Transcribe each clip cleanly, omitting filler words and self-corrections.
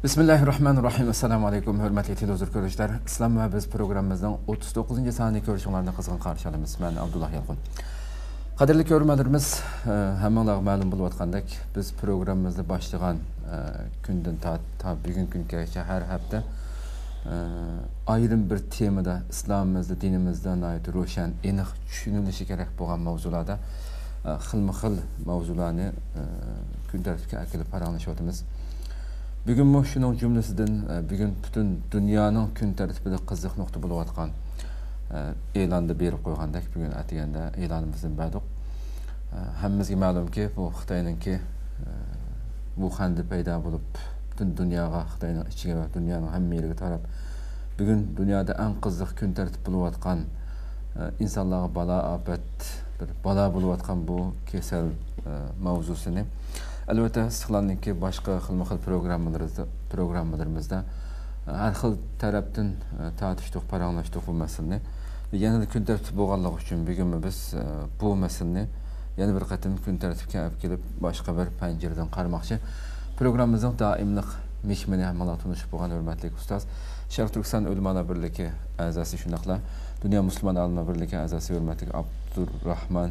Bismillahirrahmanirrahim. Assalamu alaikum. Hürmetli televizyon görüşler. İslam ve Biz programımızın 39. saniye görüşünlerine kızgın karşılamayız. Ben Abdullah Yalqın. Kadirli görmelerimiz hemen malum bulvatkandak. Biz programımızda başlayan günden ta bugün günke her hafta ayrım bir temada İslamımızda, dinimizden ait roşan, enik düşünülüşü gerek boğan mavzularda xilma-xil mavzularını gün tarafıya akılıp paranlaşıyordumuz. Bugün bu şunun cümlesinden bugün bütün dünyanın gün tartibida qiziq nokta bo'lib atgan e'landa berib qo'ygandak bugün atiganda e'lonimizdan ba'doq hammamizga ma'lumki bu Xitoyninki Wuhanda paydo bo'lib butun dunyoga Xitoyning ichiga va dunyoning hamma yeriga tarab bugün dunyoda eng qiziq kun tartib bo'lib atgan insonlarga balo afat bir balo bo'lib atgan bu kasal mavzusini Elbette Istiqlal'ninki başka xilma-xil programmalarımızda her xil taraftan tartıştık, paranlaştık bu meseleni. Yana da kun tartib bo'lganligi uchun bugun biz bu meseleni yana bir qatim kun tartibga olib kelib boshqa bir panjaradan qaramoqchi. Programmamizning doimlik mehmoni hammalar tunishib bo'lgan hurmatli ustoz Sharq Turkiston Ulamolar birligi a'zosi shunaqla Dunyo musulmon olimlar birligi a'zosi hurmatli Abdurrahman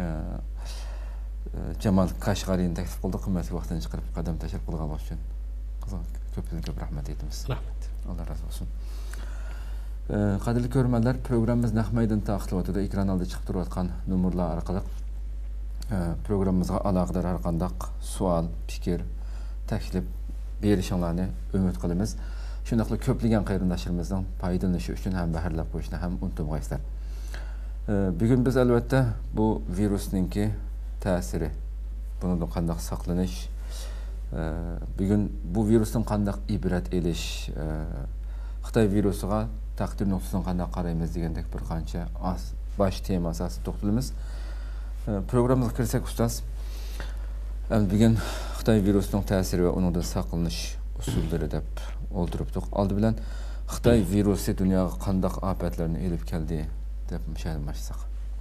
Cemal Kaşgari'ni teklif kıldık. Kıymetli vaktini çıkarıp kadem teşekkür kılgalamak için. Köp rahmet etimiz. Rahmet. Allah razı olsun. Kadirli görmeler programımız Nahmay'dan taxtılıvatıda ekran aldı çıkıp duruyatkan numurlar arkalık programımıza alaqdar arkandak sual, fikir, teklif berişanlarını ümit kılımız. Şundaqla köpligen qayrindaşlarımızdan paydalanışı üçün hem baharlap koyuşuna hem unutmayızlar. Bugün biz elbette bu virüsünki tesiri, bunu da qandaq saqlanış, bugün bu virüsün qandaq ibret eliş, Xitoy virusuga taqdir nuqtasidan qandaq qaraymiz degandek bir qancha baş tema asası to'xtalamiz. Programımıza kirsak ustoz, bugün Xitoy virusining ta'siri va undan saqlanish usullari deb o'ltiribdik. Oldi bilan Xitoy virusi dunyoga qandaq ofatlarni elib keldi deb müşahidalashsak.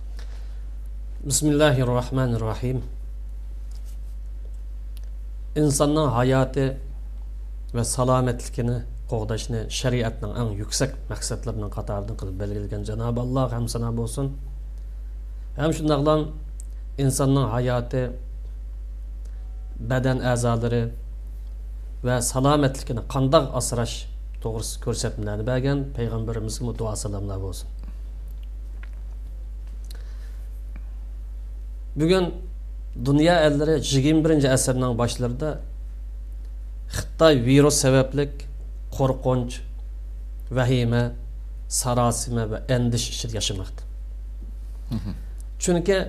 Bismillahirrahmanirrahim. İnsanın hayatı ve salametlikini qoğdaşını şeriatның en yüksek maksatlarının qatarından qılıb belgilegen Cenab-ı Allah hem sana olsun. Hem şundaqlan insanın hayatı, beden azaları ve salametlikini qandaq asrash to'g'risi ko'rsatmalarni bergan Peygamberimizga dua salamlar olsun. Bugün dünya elleri 21. asırning başlarında Xitoy virus sebeplik qo'rqinch, vahima, sarosima ve endish ichida yaşamoqda. Chunki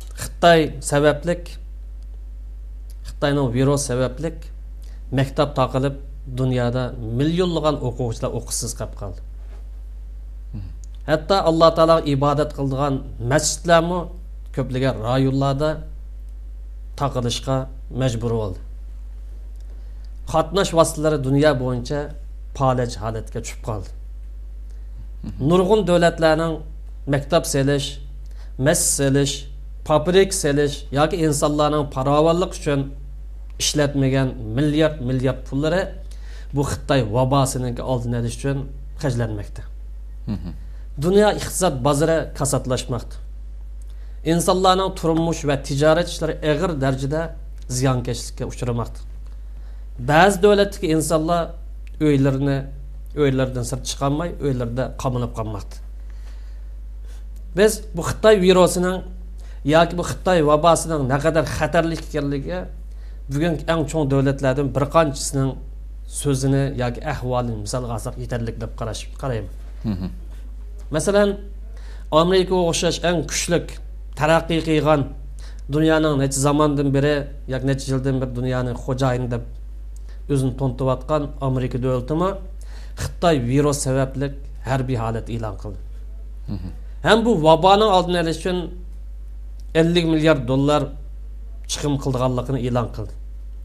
Xitoyning virus sebeplik maktab taqilib dunyoda millionlagan o'quvchilar o'qishsiz qolib qoldi. Hatta Alloh taolo ibodat qiladigan masjidlarmi ko'plagan rayonlarda taqilishga majbur bo'ldi. Qatnash vositalari dunyo bo'yicha palaj holatga tushib qoldi. Nurg'un davlatlarning maktab selish, masjid selish, fabrik selish yoki insonlarning farovonlik uchun ishlatmagan milliard pullari bu Xitoy vabosining oldini olish uchun xarjlanmoqda. Dunyo iqtisod bozori kasatlashmoqda. İnsanların turmuş ve ticaret işleri ağır derecede ziyankeşlikке uçurmakta. Bazı devletteki insanlar öylerden sırt çıkamay, öylerde kamınıp kalmakta. Biz bu Xitoy virusunun yoki bu Xitoy vabasının ne kadar xatarli ekanligiga bugün en çoğun devletlerden bir qanchasining sözünü yoki ahvolini misol qilsak yetarli deb qarayman. Masalan, Amerika o'xshash eng kuchli taraqqiy qilgan dunyoning necha zamondan beri yoki necha yildan beri dunyoning xo'jayini deb o'zini to'ntayotgan Amerika davlatimi Xitoy virus sababli harbiy holat e'lon qildi. Ham bu vaboning oldini olish uchun 50 milyard dollar chiqim qilganligini e'lon qildi.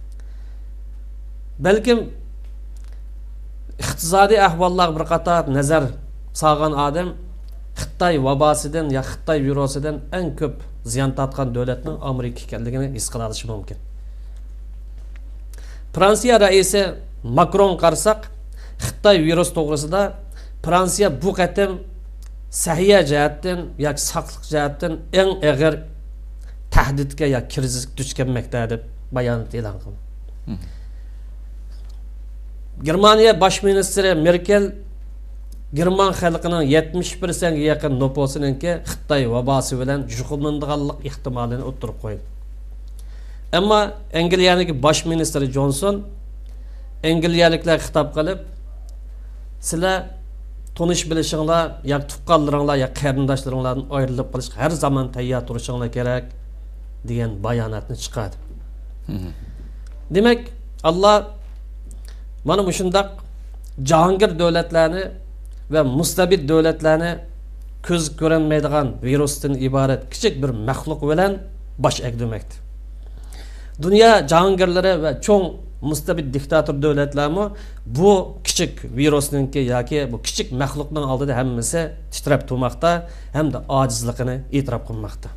Balkim iqtisodiy ahvollar bir qator nazar solgan odam Xitoy vabosidan ya Xitoy virusidan eng ko'p ziyon tortgan davlatning Amerika ekanligini his qila olishi mumkin. Fransiya raisi Makron qarsak, Xitoy virus to'g'risida Fransiya bu qatim sahiya jihatdan yoki saqliq jihatdan eng og'ir tahdidga yoki krizisga duch kelmoqda deb bayonot e'lon qildi. Germaniya bosh ministri Merkel German xalqining 70% ga yaqin nufusininki Xitoy vabosi bilan juqumlanadiganlik ehtimolini o'tirib qo'ydi. Ammo Angliyaniki bosh ministri Johnson Angliyaliklarga xitob qilib, sizlar tonish bilishinglar, yoki tuqqanlaringlar, yoki qarindoshlaringlardan ayrilib qolish har zaman tayyor turishinglar kerak degan bayonotni chiqardi. Demak, Alloh mana bu shundaq jahongir davlatlarni ve mustabid davlatlarni ko'z ko'rinmaydigan virusdan iborat kichik bir maxluq bilan bosh egdirmoqda. Dünya jahongirlari va cho'ng mustabid diktator davlatlarmi bu kichik virusninki yoki bu kichik maxluqning oldida hammasi titrab turmoqda hamda ojizligini e'tirof qilmoqda.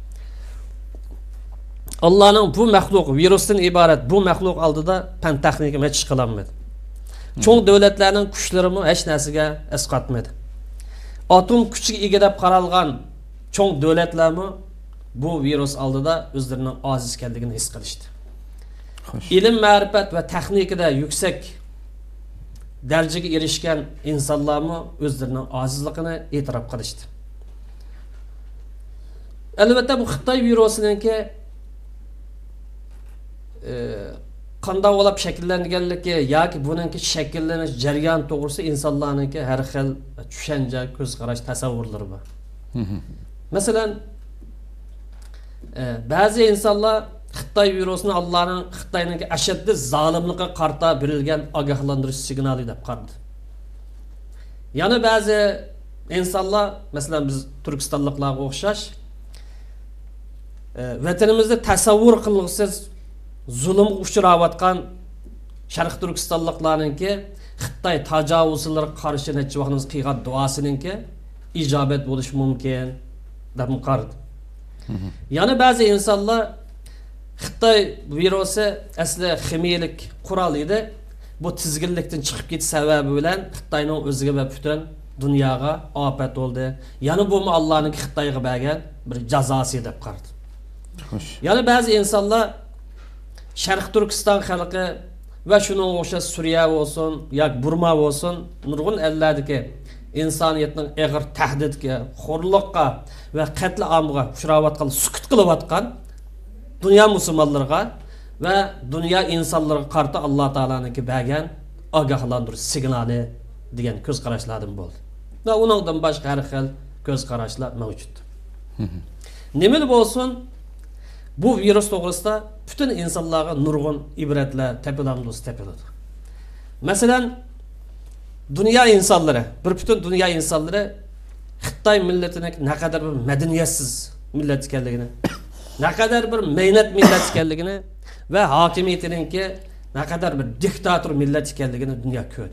Allohning bu maxluq virusdan iborat bu maxluq oldida fan texnika hech qilolmadi. Çoğu devletlerinin kuchlarimi hech narsaga esqatmadi. Atom kuchiga ega deb qaralgan çoğu devletlermi bu virus oldida o'zlarining ojiz ekanligini his qilishdi. İlim, ma'rifat va texnikada yuksak darajaga erishgan insonlarmi o'zlarining ojizligini e'tirof qilishdi. Albatta bu Xitoy virusininki qanday bo'lib shakllanganligi yoki buningki shakllanish jarayoni to'g'risida insonlarningki har xil tushuncha, ko'z qarash, tasavvurlari bor. Masalan, ba'zi insonlar Xitoy virusini Allohning Xitoyning ashaddiy zolimligiga qarta berilgan ogohlantirish signali deb qaradi. Yana ba'zi insonlar, masalan biz Turkistonliklarga o'xshash, vatanimizda tasavvur qilg'isiz zulümge uçurayotgan Şarkı Türkistanlıklarınki Xitoy tajovuzlariga qarshi necha vaqtimiz qilgan duosininki icabet bo'lishi mumkin deb qaradi. Yana ba'zi insonlar Xitoy virusi asli ximiyalik qurol edi. Bu tizginlikdan chiqib ketish sababi bilan Xitoyning o'ziga va butun dunyoga ofat bo'ldi. Yana bu Allohning Xitoyga bergan bir jazosi deb qaradi. Yana ba'zi insonlar Şarkı Türkistan xalqi ve şunun o'xshash Suriya olsun, yoki Burma olsun, nurg'un ellardagi insoniyatning og'ir tahdidga, xo'rliqqa va qatl amiga uchrayotgan, sukut qilayotgan dunyo musulmonlariga va dunyo insonlariga qarshi Alloh taolaning bergan ogohlantirish signali degan ko'z qarashlardan bo'ldi. Va uningdan boshqa har xil ko'z qarashlar mavjud. Nima bo'lsin, bu virus to'g'risida bütün insonlarga nurg'un ibratlar tepiladi. Masalan, dünya insonlari, bütün dünya insonlari Xitoy millatining naqadar bir madaniyatsiz millat ekanligini, naqadar bir mehnat millat ekanligini va hokimiyatiningki naqadar bir diktator millat ekanligini dunyo ko'rdi.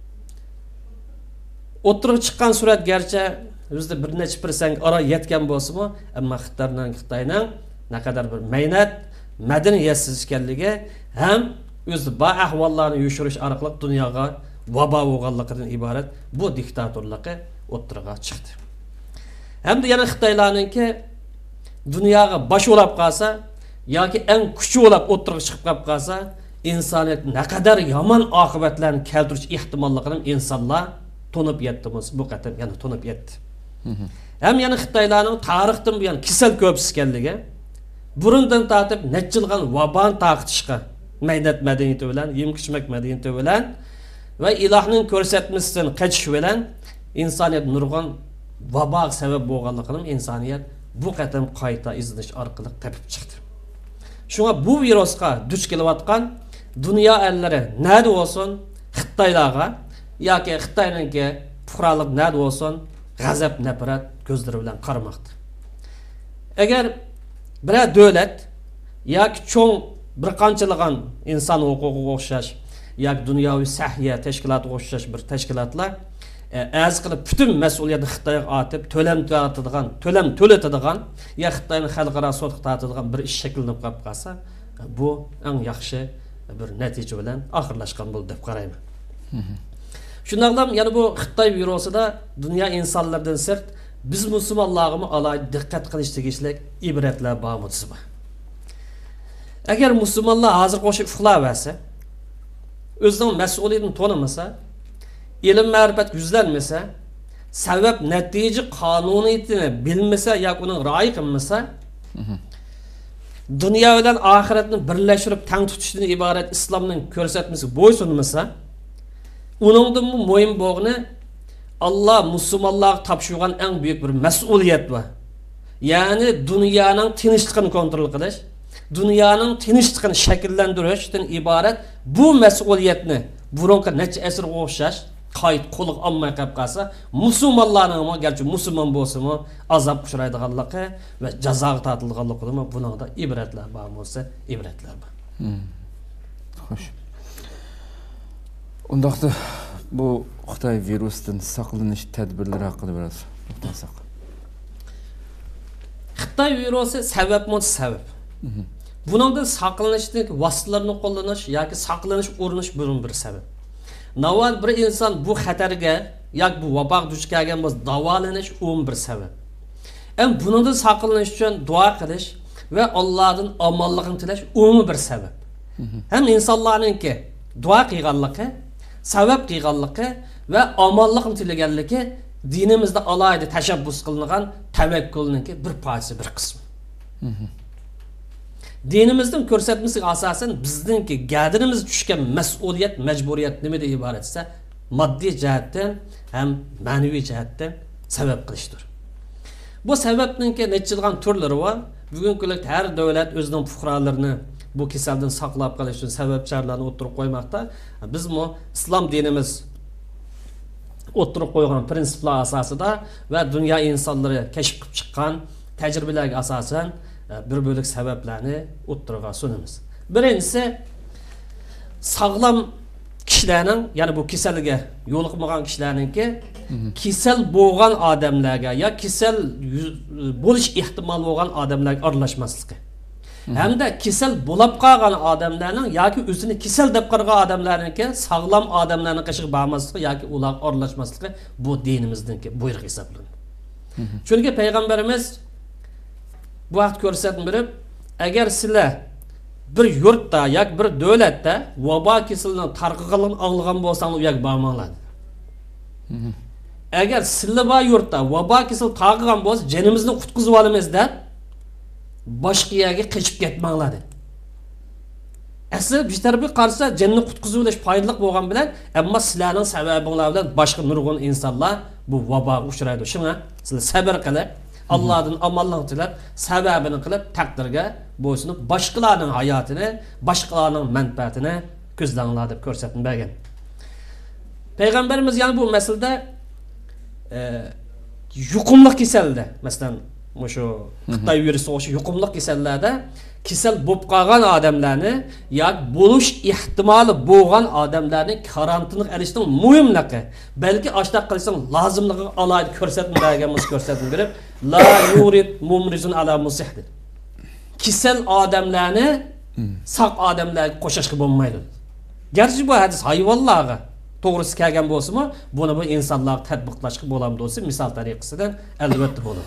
O'tirib chiqqan surat garchi bizda bir necha % ara yetgan bo'lsa-mu, ammo Xitoyning naqadar bir mehnat madaniyatsiz ekanligi ham o'zi ba ahvollarni yushirish orqali dunyoga vabo bo'lganligidan iborat bu diktatorligi o'tirg'a chiqdi. Hamda yana Xitoylarningki dunyoga bosh ulab qolsa yoki eng kuchli ulab o'tirg'a chiqib qolsa, insoniyat naqadar yomon oqibatlarni keltirish ehtimolligini insonlar tonib yetdimiz. Bu qatam yana tonib yetdi. Ham yana Xitoylarning tarixdan buyon kasal ko'psi ekanligi burundan tatib neçilgan vaban taqtishqa mehnat madaniyati bilan, yem-ichmak madaniyati bilan va ilohning ko'rsatmasidan qachish bilan insoniyat nurg'un vabo sabab bo'lganligini insoniyat bu qatam qayta izlash orqali topib chiqdi. Shunga bu virusga duch kelayotgan dunyo ellari nada bo'lsin, Xitoylarga yoki Xitoyningki fuqarolik nada bo'lsin, g'azab, nafrat ko'zlari bilan qaramoqda. Agar bir devlet yoki cho'ng bir qanchalagan inson huquqiga o'xshash yoki dunyoviy sahiya tashkilotiga o'xshash bir tashkilotlar az qilib butun mas'uliyatni Xitoyga atib, to'lam to'latadigan ya Xitoyning xalqaro sudga tortadigan bir ish shakllanib qolib qolsa, bu eng yaxshi bir natija bilan oxirlashgan bo'ldi deb qarayman. Shundoqlam yana bu Xitoy virusida dunyo insonlardan sirt biz musulmonlarga alohida diqqat qilish tegishli ibratlar bormi? Agar musulmonlar hozir qo'shib uxlayversa, o'zining mas'uliyatini to'lamasa, ilm ma'rifat yuzlanmasa, sabab natija qonuniyatini bilmasa yoki uning rioya qilmasa, dunyo bilan oxiratni birlashtirib tang tutishdan iborat islomning ko'rsatmasiga bo'ysunmasa, uningdan bu mo'yin bo'g'ni Allah musulmonlarga topshirgan eng büyük bir mas'uliyat var. Yani dünyanın tinchligini kontrol qilish, dünyanın tinchligini shakllantirishdan iborat bu mas'uliyatni burunqa necha asrga o'xshash qayt qo'liq olmay qolib qolsa, musulmonlarning garchi musulmon bo'lsa-mu azob uchraydiganligi va jazoga tortilganligi buningda ibratlar bor bo'lsa, ibratlar bor. Xo'sh. Undaqda bu Xitoy virusdan saqlanish tadbirlari haqida biraz to'xtalsak. Xitoy virusi sababmi sabab. Buningdan saqlanishning vositalarini qo'llanish yoki saqlanish o'rinish bir sabab. Navbat bir inson bu xatarga yoki bu vaboga duch kelgan bo'lsa, davolanish bir sabab. Buningdan saqlanish uchun duo qilish va Allohdan omonligini tilash bir sabab. Ham insonlarningki duo qilganligi, sabab qilganligi ve amallıqni tilaganligi dinimizde alayda tashabbus qilingan tavakkülninki bir parçası, bir qismi. Dinimizning ko'rsatmasiga asosan bizningki gadirimiz tushgan mas'uliyat, majburiyat nimada iborat esa, moddiy jihatdan ham ma'naviy jihatdan sabab qilishdir. Bu sababninki nechilgan turlari bor. Bugungi kunda har davlat o'zining fuqarolarini bu kasaldan saqlab qolish uchun sababcharlarni o'tirib qo'ymoqda. Biz bu islom dinimiz o'tirib qo'ygan prinsiplar asosida va dunyo insonlari kashf qilib chiqqan tajribalarga asosan bir bo'lik sabablarni o'tirg'a sunamiz. Birinchisi sog'lom kishilarning, ya'ni bu kasalga yo'liqmagan kishilarningki kasal bo'lgan odamlarga ya kasal bo'lish ehtimoli bo'lgan odamlarga aralashmasligi. Hamda kasal bo'lib qolgan odamlarning yoki o'zini kasal deb qaragan odamlarningki sog'lom odamlarning qishiq bormasligi yoki ular aralashmasligi bu dinimizningki buyruq hisoblanadi. Chunki payg'ambarimiz bu vaqt ko'rsatib berib, agar sizlar bir yurtda yoki bir davlatda vabo kasalning tarqalganligini anglagan bo'lsangiz, u yoqqa bormanglar. Agar sizlar bu yurtda vabo kasal tarqalgan bo'lsa, jonimizni qutqizib olamiz deb boshqa yerga qochib ketmanglar dedi. Asli bir tarafga qarasa jonni qutqizib olish foydali bo'lgan bilan, ammo sizlarning sababinglar bilan boshqa nurg'un insonlar bu vaboga uchraydi. Shunga sizlar sabr qilib, Allohdan omonlik tilab, sababini qilib taqdirga bo'ysunib, boshqalarning hayotini, boshqalarning manfaatini ko'zlanglar deb ko'rsatib bergan. Payg'ambarimiz yana bu masalada yuqumli kasalda, masalan, şu Xitoy virusi o'sha yuqumli kasallarda kasal bo'lib qolgan odamlarni yoki bo'lish ehtimoli bo'lgan odamlarning karantinaga olishning muhimligi, balki ashtaq qilsang lozimligi alohida ko'rsatib berganmiz, ko'rsatib berib, la yurid mumrizun ala musih. Kasal odamlarni saq odamlarga qo'shishga bo'lmaydi. Garchi bu hadis hayvonlarga to'g'risi kelgan bo'lsa-mu, buni bu insonlarga tatbiqlashga bo'lamdi bo'lsa, misol tariqasidan albatta bo'ladi.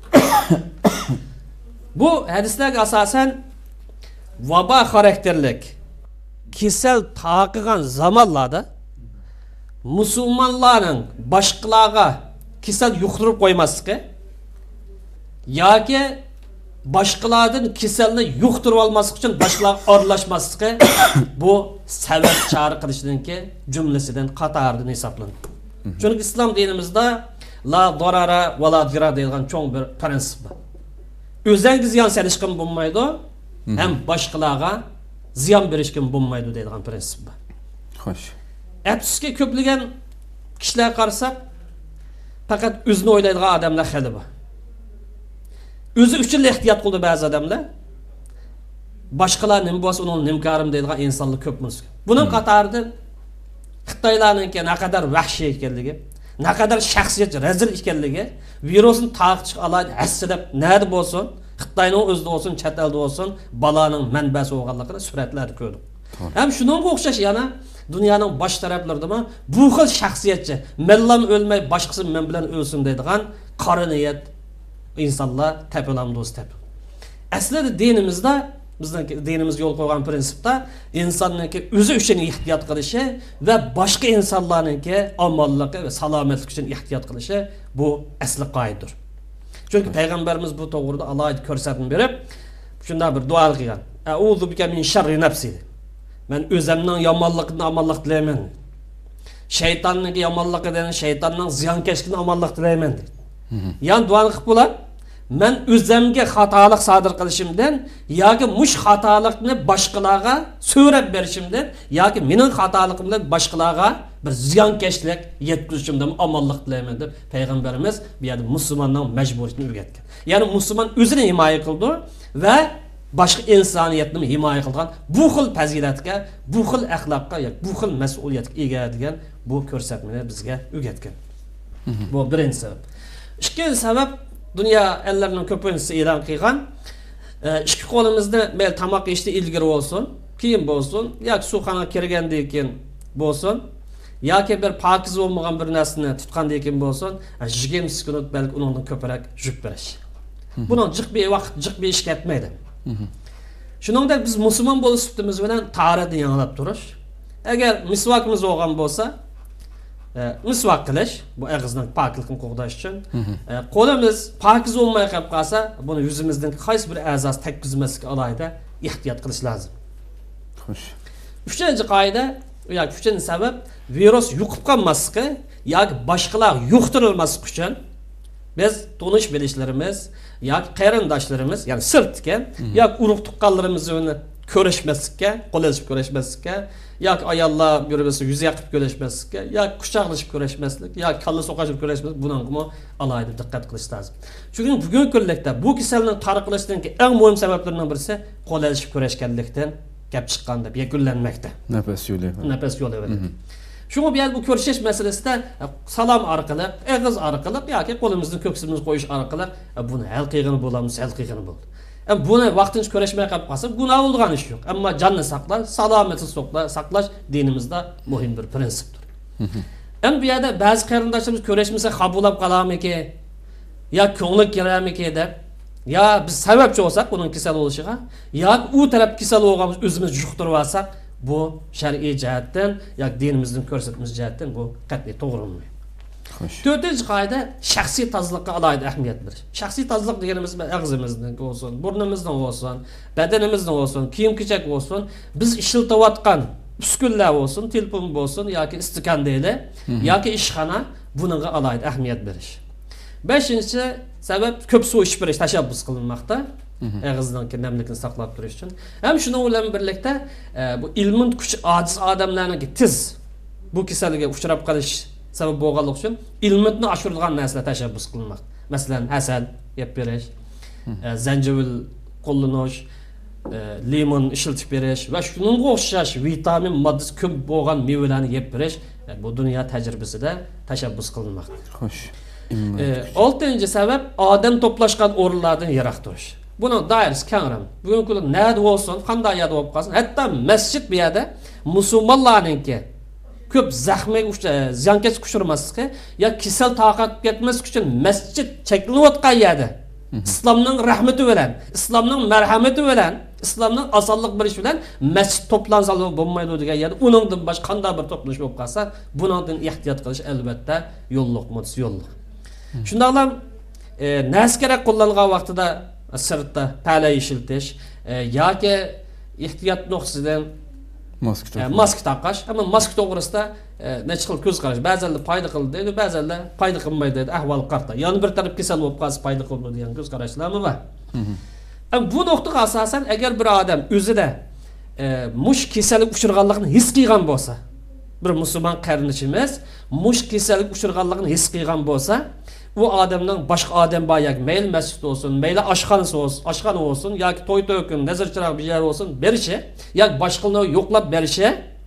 Bu hadislarga asosan vabo xarakterlik kasal taqigan zamonlarda musulmonlarning boshqalarga kasal yuqtirib qo'ymasligi yoki boshqalardan kasalni yuqtirib olmaslik uchun boshqalarga aralashmasligi bu sabab chora qilishninki jumlasidan qatoridan hisoblanadi. Chunki islom dinimizda la darara va la dirar deyilgan cho'ng bir prinsip bor. O'zingizga ziyon solishgan bo'lmaydi, ham boshqalarga ziyon berishgan bo'lmaydi deyilgan prinsip bor. Xo'sh. Afsuski ko'plagan kishilar qarasak, faqat o'zini o'ylaydigan odamlar xili bor. O'zi uchun ehtiyot qildi ba'zi odamlar. Boshqalar nima bo'lsa uning nimkorim deydigan insonlar ko'p bo'lsa. Buning qatorida Xitoylarningki naqadar vahshiy ekanligi, naqadar shaxsiyat rezil ekanligi, virusni taqchiq alaydi hasilab nada bo'lsin, Xitoyning o'zida bo'lsin, chet elda bo'lsin, balaning manbasi bo'lganligini suratlarda ko'rdik. Hem şunun o'xshash yana dunyoning bosh taraflarida bu xil shaxsiyatchi, mellam o'lmay boshqasi men bilan o'lsin deydigan qora niyat insonlar tepelamdo'z tep. Aslida dinimizda bizning dinimiz yo'l qo'ygan prinsipda insonniki o'zi uchun ehtiyot qilishi va boshqa insonlarningki omonligi va salomatligi uchun ehtiyot qilishi bu asli qoidadir. Chunki payg'ambarimiz bu to'g'rida alohida ko'rsatma berib, shunday bir duo qilgan. A'udhu bika min sharri nafsi. Men o'zimning yomonligidan omonlik tilayman. Shaytonning yomonligidan, shaytonning ziyonkashligidan omonlik tilayman. Yani duo qilib bo'lar. Men o'zimga xatolik sodir qilishimdan yoki mush xatolikni boshqalarga so'rab berishimdan yoki mening xatoligim bilan boshqalarga bir ziyonkashlik yetkazishimdan omonlik tilayman deb payg'ambarimiz bu yerda musulmonning majburiyatini o'rgatgan. Ya'ni musulmon o'zini himoya qildi va boshqa insoniyatni himoya qilgan bu xil fazilatga, bu xil axloqqa, bu xil mas'uliyatga ega degan bu ko'rsatmani bizga o'rgatgan. Bu birinchi sabab. Ikkinchi sabab dünya ellerinin köpüncüsü ilan qilgan ikki qo'limizda mayli tamoq yeyishda ilgari bo'lsin, keyin bo'lsin, yoki suvxonaga kirgandan keyin bo'lsin, yoki bir pokiz bo'lmagan bir narsani tutgandan keyin bo'lsin, 20 sekund balki undan ko'proq yuk berish. Buni jiq bir vaqt, jiq bir ish ketmaydi. Shuningdek biz musulmon bo'lishimiz bilan tahoratni yanglab turish. Agar misvokimiz bo'lgan bo'lsa, misvak qilish, bu og'izning pokligini qo'g'dash uchun. Qo'limiz pokiz bo'lmay qolib qolsa, buni yuzimizning qaysi bir a'zosi tekkizmaslikka alohida ehtiyot qilish lozim. Xo'sh. Uchinchi qoida yoki uchinchi sabab virus yuqib qolmasligi yoki boshqalar yuqtirilmasligi uchun biz tonish bilishlarimiz yoki qarindoshlarimiz, ya'ni sirtga yoki urug' tuqqanlarimizni ko'rishmaslikka, qo'lashib ko'rishmaslikka, yoki ayollar birbirisiga yuz yaqib ko'rishmaslikka, yoki quchoqlashib ko'rishmaslik, yoki kalla so'qashib ko'rishmaslik, bunga alohida diqqat qilish lozim. Chunki bugungi kunlikda bu kasallikning tarqalishining eng muhim sabablaridan birisi qo'lashib ko'rishganlikdan gap chiqqan deb yakunlanmoqda. Nafas yo'li. Nafas yo'li. Shunga bu yer bu ko'rishish masalasida salom orqali, og'iz orqali yoki qo'limizni ko'ksimizni qo'yish orqali buni hal qilgan bo'lamiz, hal qilgan bo'ldi. Buni vaqtincha ko'rishmay qolib qolsa, gunoh bo'lgan ish yo'q. Ammo jonni saqlash, salomatlikni saqlash dinimizda muhim bir prinsipdir. Endi bu yerda ba'zi qarindoshlarimiz ko'rishmasa qabulab qolarmiki, yo ko'ngli kelarmiki deb, yo biz sababchi bo'lsak uning kasal bo'lishiga, yo u taraf kasal bo'lganmiz o'zimiz yuqtirib olsak, bu shar'iy jihatdan yoki dinimizning ko'rsatmasi jihatdan bu qat'iy to'g'ri bo'lmaydi. Dördüncü qoida shaxsiy tozaliqqa alohida ahamiyat berish. Shaxsiy tozaliq deganimiz og'zimizdan bo'lsin, burnimizdan bo'lsin, badanimizdan bo'lsin, kiyim-kechak bo'lsin, biz ishlatayotgan uskunlar bo'lsin, telefon bo'lsin yoki istikan deyli, yoki ishxona, bunga alohida ahamiyat berish. Beshinchi sabab ko'p suv ichib berish tashabbus qilinmoqda. Og'izning namlikini saqlab turish uchun. Ham shuningga bilan birlikda bu ilmin kuchi ojiz odamlarning tiz bu kasallikka uchrab qolish sabab bo'lganlik uchun ilmitni oshiradigan narsalar tashabbus qilinmoqda. Masalan, asal yeb berish, zanjabil qo'llanish, limon ishlatib berish va shuningga o'xshash vitamin moddasi ko'p bo'lgan mevalarni yeb berish bu dunyo tajribasida tashabbus qilinmoqda. Xo'sh. 6-chi sabab odam to'plashgan o'rinlardan yiroq turish. Buni doirasi keng. Bugungi kunda nada bo'lsin, qanday yerda bo'lib qolsin, hatto masjid bu yerda musulmonlarningki ko'p zahmiga ziyonkashlik uchirmaslikka yo kasal taqat ketmaslik uchun masjid cheklanayotgan yerda islomning rahmati bilan, islomning marhamati bilan, islomning osonlik berishi bilan masjid to'plansa bo'lmaydi degan yerda uningdan boshqa qanday bir to'planish bo'lib qolsa, bundan ehtiyot qilish albatta yo'lliq, yo'lliq. Shundaqlam nas kerak qo'llangan vaqtida sirtda pala ishiltish yoki ehtiyot nuqtasidan mask taqash, ama mask to'g'risida necha xil ko'z qarash. Ba'zanlar foyda qildi deydi, ba'zanlar foyda qilmaydi deydi. Ahvol qarta. Ya'ni bir taraf kasal bo'lib qolsa foyda qilmaydi degan ko'z qarashlarmi bor? Bu nuqtaga asosan agar bir odam o'zida mush kasallik uchirganligini his qilgan bo'lsa, bir musulmon qarindoshimiz mush kasallik uchirganligini his qilgan bo'lsa, u odamning boshqa odam bor yoki mayli masjid bo'lsin, mayli oshxona bo'lsin yoki to'y-to'kin, nazarchiroq bir yer bo'lsin, berishi yoki boshqalarni yo'qlab berishi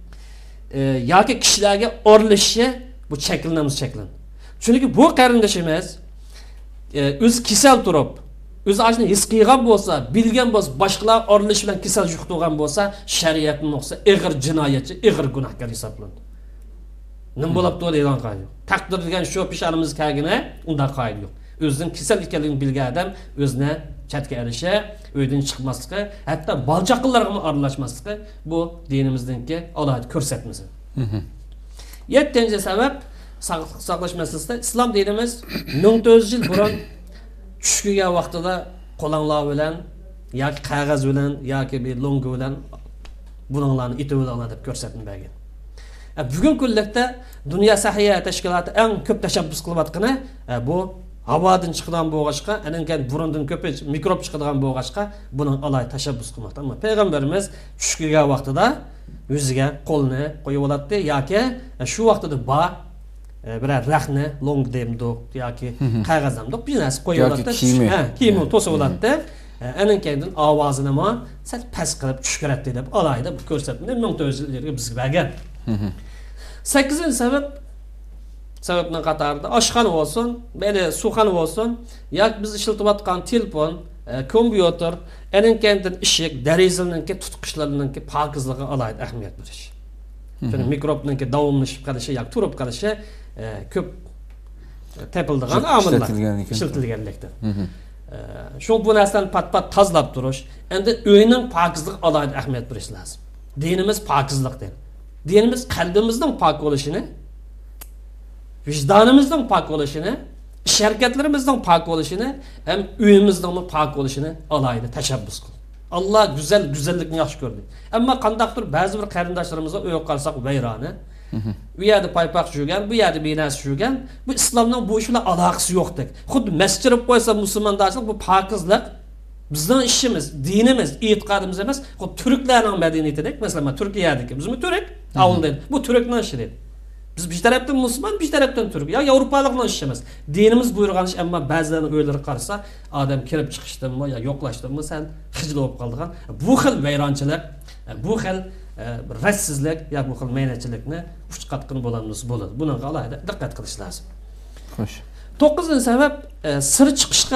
yoki kishilarga o'rlishi bu cheklanamiz. Chunki bu qarindoshimiz o'zi kasal turib, o'zi ashuni his qilgan bo'lsa, bilgan bo'lsa, boshqalar orilish bilan kasal yuqtirgan bo'lsa, shariatning nuqsa ig'ir jinoyatchi, ig'ir gunohkor hisoblanadi. Nima bo'libdi degan qoida yo'q. Taqdir degan shu peshonimiz kagina, unda qoida yo'q. O'zining kasal ekanligini bilgan odam o'zini chatga alisha, uydan chiqmasligi, hatto balchaqlarga aralashmasligi bu dinimizdagi alohida ko'rsatmasi. 7-chi sabab sog'liq saqlash masalasida islom dinimiz 1400 yil burun tush kelgan vaqtida qo'langlar bilan yoki qog'oz bilan yoki bir longa bilan buninglarni itib olinglar deb ko'rsatmagan. Bugun kunlikda Dunyo Sahiya tashkiloti eng ko'p tashabbus qilayotgani bu havodan chiqadigan bo'g'ashqa, anangan burundan ko'p mikrob chiqadigan bo'g'ashqa buning alay tashabbus qilmoqda. Ammo payg'ambarimiz tush kelgan vaqtida yuziga qo'lni qo'yib oladi yoki shu vaqtida birer rahni long demdi yoki qog'ozamdi bir narsa qo'yib oladi. Kiyimni to'sib oladi. Anangandan ovozini ham sal past qilib tush ko'radi deb alayda bu ko'rsatma 1400 yilga bizga bergan. 8-chi sababning qatorida oshxona bo'lsin, böyle suxona bo'lsin, yoki biz ishlatayotgan telefon, kompyuter, anangandan eshik, derazalarning tutqichlarning pokizligiga alohida ahamiyat berish. Chunki mikrobning davomlashib qolishi yoki turib qolishi ko'p tepildigan omillar ishlatilganlikda. Shu bu narsani pat-pat tozalab turish, endi uyning pokizligiga alohida ahamiyat berish lozim. Dinimiz pokizlik deydi. Dinimiz qalbimizning pok bo'lishini, vicdanımızdan pak oluşunu, iş hareketlerimizden pak oluşunu, hem uyumuzdan pak oluşunu alayını teşebbüs kıl. Allah güzellikini yaxşı gördü. Ama kandaktır bazı bir qarindaşlarımızda öyle kalsak veyranı. Bu yerde paypak şurgen, bu yerde binası şurgen. Bu İslam'dan bu işle alakası yoktur. Xuddi mescirip koysa Müslüman daşlık bu pakızlık bizden işimiz, dinimiz, itikadımız emez. Türklerin medeniyeti mesela Türkiye'deki bizim Türk, avundaydı. Bu Türk'ün işi. Biz bir taraftan Müslüman, bir taraftan Türk. Ya Avrupalıkla işlemez. Dinimiz buyurgan iş ama bazılarının öyleri qarsa adam kirip çıkıştın mı ya yoklaştın mı sen hicil olup kaldığın. Bu xil veyrançılık, bu xil rassizlik ya bu xil meynetçilikni uç katkını bulanımız olur. Buna alayda dikkat kılış lazım. Hoş. 9-chi sebep sır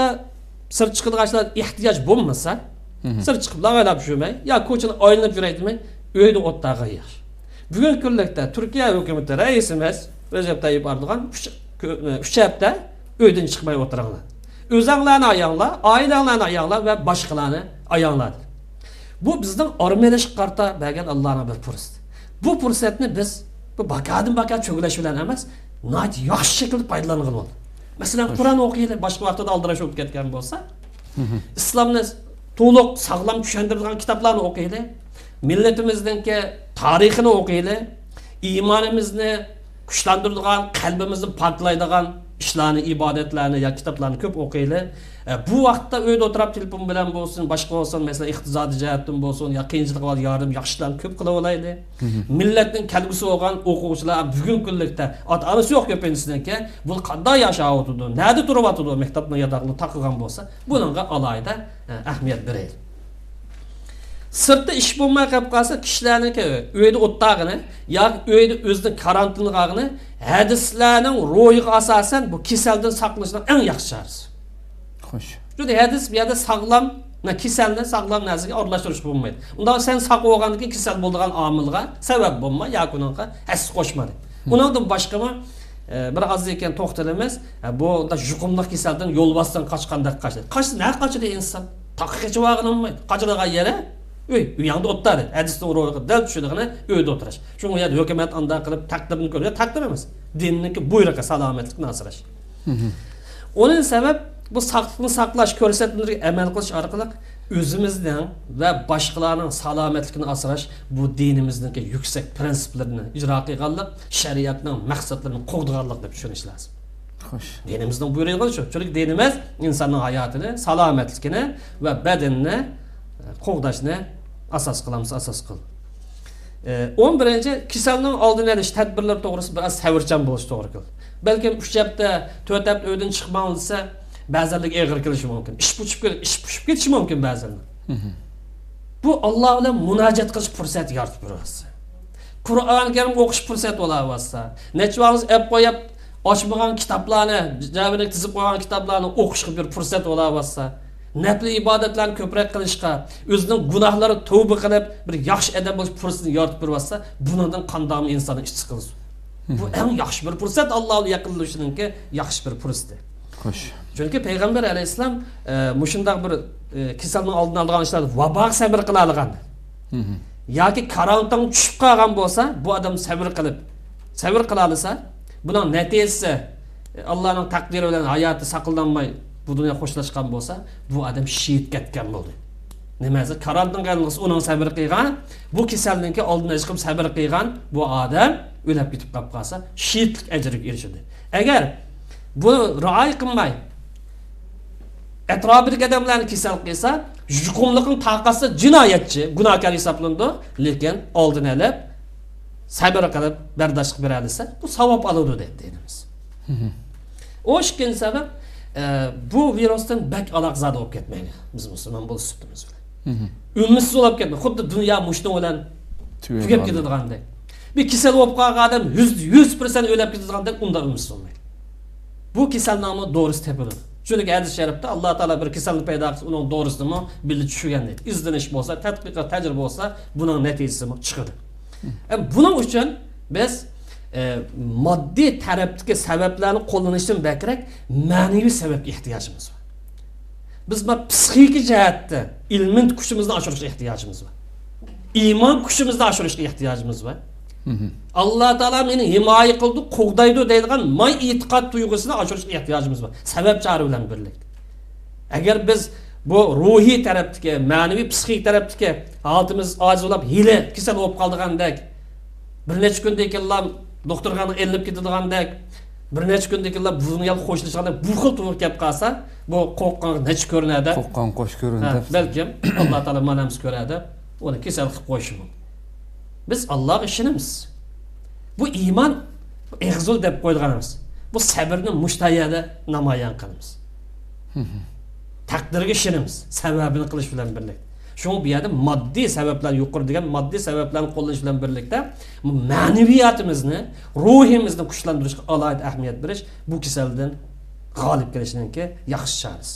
çıkışqa ihtiyaç bulmasa, sır çıkıp lağalap jürmey ya koçunu oynayıp jüreytmey, öyde otdağı yer. Bugün kunlikda Türkiye hükümeti reisimiz Recep Tayyip Erdoğan 3 hafta öyden çıkmay oturganlar. Özüңlarni ayağlar, ailelerini ayağlar ve başkalarını ayağlar. Bu bizden armeleşik karta bergen Allah'ına bir fırsat. Bu fırsatni biz bu bakadan çögüleş bilen emas, nayt yaxşı şekilde paydalangan oldu. Mesela Kur'an okuyla başka vaqtda aldıraş olup ketken bolsa, İslam'ni to'liq sağlam tushuntiradigan kitaplarni okuyla, milletimizdeki tarixini okuyla, imanimizni kuchlantiradigan, qalbimizni poklaydigan işlerini, ibadetlerini ya kitaplarını köp okuyla. Bu vaqtda uyda oturab telefon bilan bo'lsin, boshqa bo'lsin, mesela iqtisodiy jihatdan bo'lsin, ya qiyinchilik var, yardım yaxshilarni köp qilib olaydi. Millatning kelgusi bo'lgan o'quvchilar bugun kunlikda ota-onasi yo'q ko'pinchisidan keyin bu qanday yashayotdi, nerede turibdi, maktabning yataqini taqilgan bo'lsa, bunga alayda ahamiyat beraylik. Sırtda iş bulmay qolib qolsa, kishilarniki uyda o'tdag'ini yoki uyda o'zining karantinligini hadislarning ro'yiga asosan bu kasaldan saqlashning eng yaxshi chorasi. Xo'sh. Juda hadis bu yerda sog'lom, kasalni sog'lom narsaga aralashtirish bo'lmaydi. Unda sen saq bo'lgandan keyin kasal bo'lgan omilga sabab bo'lma yoki unga as qo'shmadi. Undan boshqami bir az ekan to'xtalamiz. Bu yuqumli kasaldan yo'l bosdan qochganda qochdi. Qochdi inson. Taqiqacha vaqinolmaydi. Qochilgan yere uyanda o'tadi. Hadisning ro'yiga dal tushadigan uyda o'tirish. Shunga yerda hukumat andan qilib taqdirni ko'radi, taqdir emas. Dinniki buyruqqa salomatlikni asrash. Onun sebep bu saqlıqni saqlash ko'rsatmalariga amal qilish orqali o'zimizning va boshqalarning salomatligini asrash bu dinimizdagi yuksak prinsiplarini ijro qilganlik, shariatning maqsadlarini qo'g'diganlik deb tushunish lozim. Xo'sh. Dinimizning buyrug'i shu. Chunki dinimiz insonning hayotini, salomatligini va badanini qo'g'dashni asos qilamiz, asos qil. 11-chi kasalning oldini olish tadbirlari to'g'risida biroz savrchan bo'lish to'g'ri keldi. Balkim 3 hafta, 4 hafta uydan chiqmasa, ba'zanlar eg'ir kelishi mumkin. Ish pushib ketishi mumkin ba'zanlar. Bu Alloh bilan munojat qilish fursati yaratib beradi. Qur'on Karim o'qish fursati bo'lsa, necha vaqt app qo'yib ochmagan kitoblarni, jabini tizib qo'ygan kitoblarni o'qishga bir fursat bo'lsa, nafli ibodatlarni ko'proq qilishga, o'zining gunohlari tavba qilib, bir yaxshi odam bo'lish fursatini yaratib bersa, bundan qandoqmi insonning ish chiqilsin. Bu eng yaxshi bir fursat, Allohga yaqinlashishninki yaxshi bir fursat. Xo'sh. Chunki payg'ambar alayhissalom mushundaq bir kasalning oldini olgan ishlarda vaboga sabr qila olgan. Yoki karantin tushib qolgan bo'lsa, bu odam sabr qila olsa, buning natijasi Allohning taqdiri bilan hayoti saqlanmay bu dunyo xo'shlashgan bo'lsa, bu odam shehid ketgan bo'ldi. Nimasi? Karantin qilg'isi uning sabr qilgan, bu kasallikning oldini chiqib sabr qilgan bu odam o'lib ketib qolsa, shehidlik ajriga erishadi. Agar bu rioya qilmay atrofidagi odamlarni kasal qilsa, yuqumlikning taqasi jinoyatchi, gunohkor hisoblanadi, lekin oldini olib sabr qilib bardosh qilib beralsa, bu savob oladi deb deymiz. O ikkinchi sabab bu virusdan bak aloqzada bo'lib ketmaydi. Biz musulmon bo'lishimiz bilan. Ümmisiz bo'lib ketmaydi. Xuddi dunyo mushtin bilan tugab ketadiganday. Bir kasal bo'lib qolgan odam 100% o'lib ketadiganday unda ümmisiz bo'lmaydi. Bu kasallikni doğrusu tepiladi. Çünkü hadis-i şerifte Allah Teala bir kasallik paydo qilsa, uning doğrusunu bilib tushgan deydi. İzdinish bo'lsa, tadqiqot, tajriba bo'lsa, buning natijasi chiqadi. Buning uchun biz moddiy tarafdagi sabablarni qo'llanishdan bakrak ma'naviy sababga ehtiyojimiz bor. Biz psixik jihatda ilmin kuchimizni oshirishga ehtiyojimiz bor. İman kuchimizni oshirishga ehtiyojimiz bor. Allah Teala meni himoya qildi, qo'g'daydi deydigan may e'tiqod tuyg'usini oshirishga ehtiyojimiz bor. Sabab chora bilan birlikda. Agar biz bu ruhiy tarafdagi, ma'naviy psixik tarafdagi holatimiz ojizlab, hili kasal bo'lib qoldigandek, bir necha kundan keyin doktorga elinib ketadigandak, bir necha kundan keyin bu dunyo xo'shlashganda bu xil to'g'ri kelib qolsa, bu qo'rqqan nech ko'rinadi. Qo'rqqan qo'sh ko'rinadi. Balkim Alloh taolo manamiz ko'radi, uni kasal qilib qo'yishi mumkin. Biz Alloh ishonamiz. Bu iymon eg'zul deb qo'yganimiz. Bu sabrni mushtayada namoyon qilamiz. Taqdirga ishonamiz, sababini qilish bilan birlikda. Şunu bir yerdə maddi səbəblər yuqur degan maddi səbəblərin qo'llanish bilan birlikda ma'naviyatimizni, ruhimizni kuchlantirishga alohida ahamiyat berish bu kasaldan g'olib kelishninki yaxshi chorasi.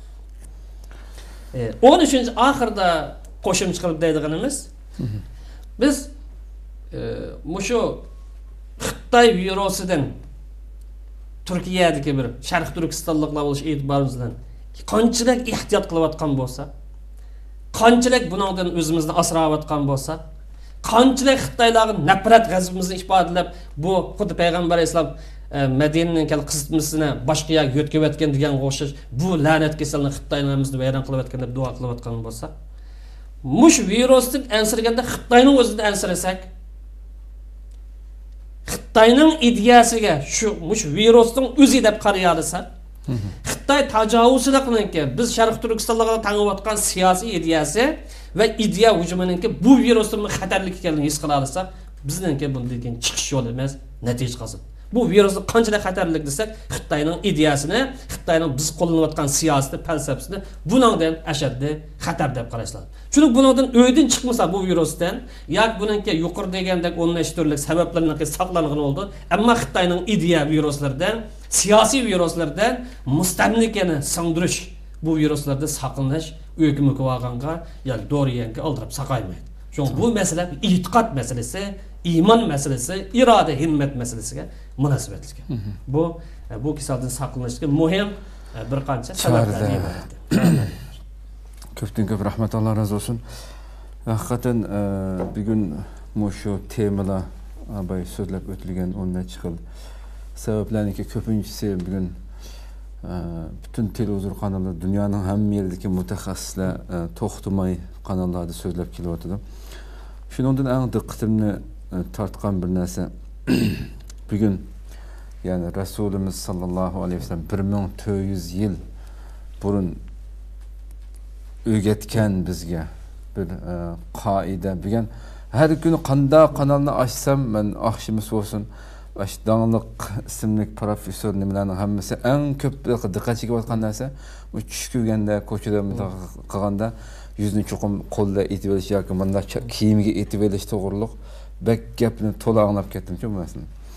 13-oxirda qo'shimcha qilib deydiganimiz biz mushu Xitoy virusidan Turkiyadagi bir Sharq Turkistonliklar bo'lish e'tiborimiz bilan qanchalik ehtiyot qilayotgan bo'lsa, qanchalik buningdan o'zimizni asrayotgan bo'lsak, qanchalik Xitoylarga nafrat g'azabimizni ifodalab, bu xuddi payg'ambar islom Madinaning qismisini boshqa yerga yo'tkayotgan degan o'xshash bu la'nat kasalni Xitoylarimizni vayron qilayotgan deb duo qilayotgan bo'lsak, mush virusdan ansirganda Xitoyning o'zidan ansirasak, Xitoyning ideyasiga shu mush virusning o'zi deb qarayolsak, Xitoy tajovuzchilikninki biz Sharq Turkistonlarga tangayotgan siyosiy ideyasi va ideya hujumininki bu virusning xatarlik ekanligini his qila olsak, bizningki bundan chiqish yo'li emas, natija qilsin. Bu virusning qanchalik xatarlik desak, Xitoyning ideyasini, Xitoyning biz qo'llanayotgan siyosati, falsafasini buningdan ashaddi xatar deb qarashlar. Chunki buningdan o'ydan chiqmasa bu virusdan, yoki buningki yuqori degandek 10 turli sabablardan saqlangan bo'ldi, ammo Xitoyning ideya viruslaridan, siyosiy viruslardan mustamlikani singdirish, bu viruslardan saqlanish hukmi qilganga, yoki doriyanga oldirib saqaymaydi. Chunki bu masala e'tiqod masalasi, iymon masalasi, iroda, himmat masalasiga munosabatli. Bu kasaldan saqlanishga muhim bir qancha sabablar bor. Ko'pdan ko'p rahmat, Alloh razı olsun. Haqiqatan bugun shu temalar abay so'zlab o'tilgan 10 xil sabablarniki ko'pinchisi bugun bütün televizor kanalları, dünyanın hamma yerdagi mutaxassislar to'xtamay kanallarda so'zlab kelyapti. Shuningdan eng diqqatimni tortgan bir narsa bugun yani Rasulimiz sallallohu alayhi vasallam 1400 yil burun o'rgatgan bizga bir qoida. Bugun har kuni qanday kanalni ochsam, men oqshimiz bo'lsin, Dağınlık isimlik profesör nimelerinin hammasi en köp dikkat çekiyotgan narsa bu tush ko'rganda ko'chada qilganda yuzni cho'qim qo'lda etib olish yoki bunda kiyimiga etib olish to'g'riliq bak gapni to'la anglab ketdim-ku, masalan.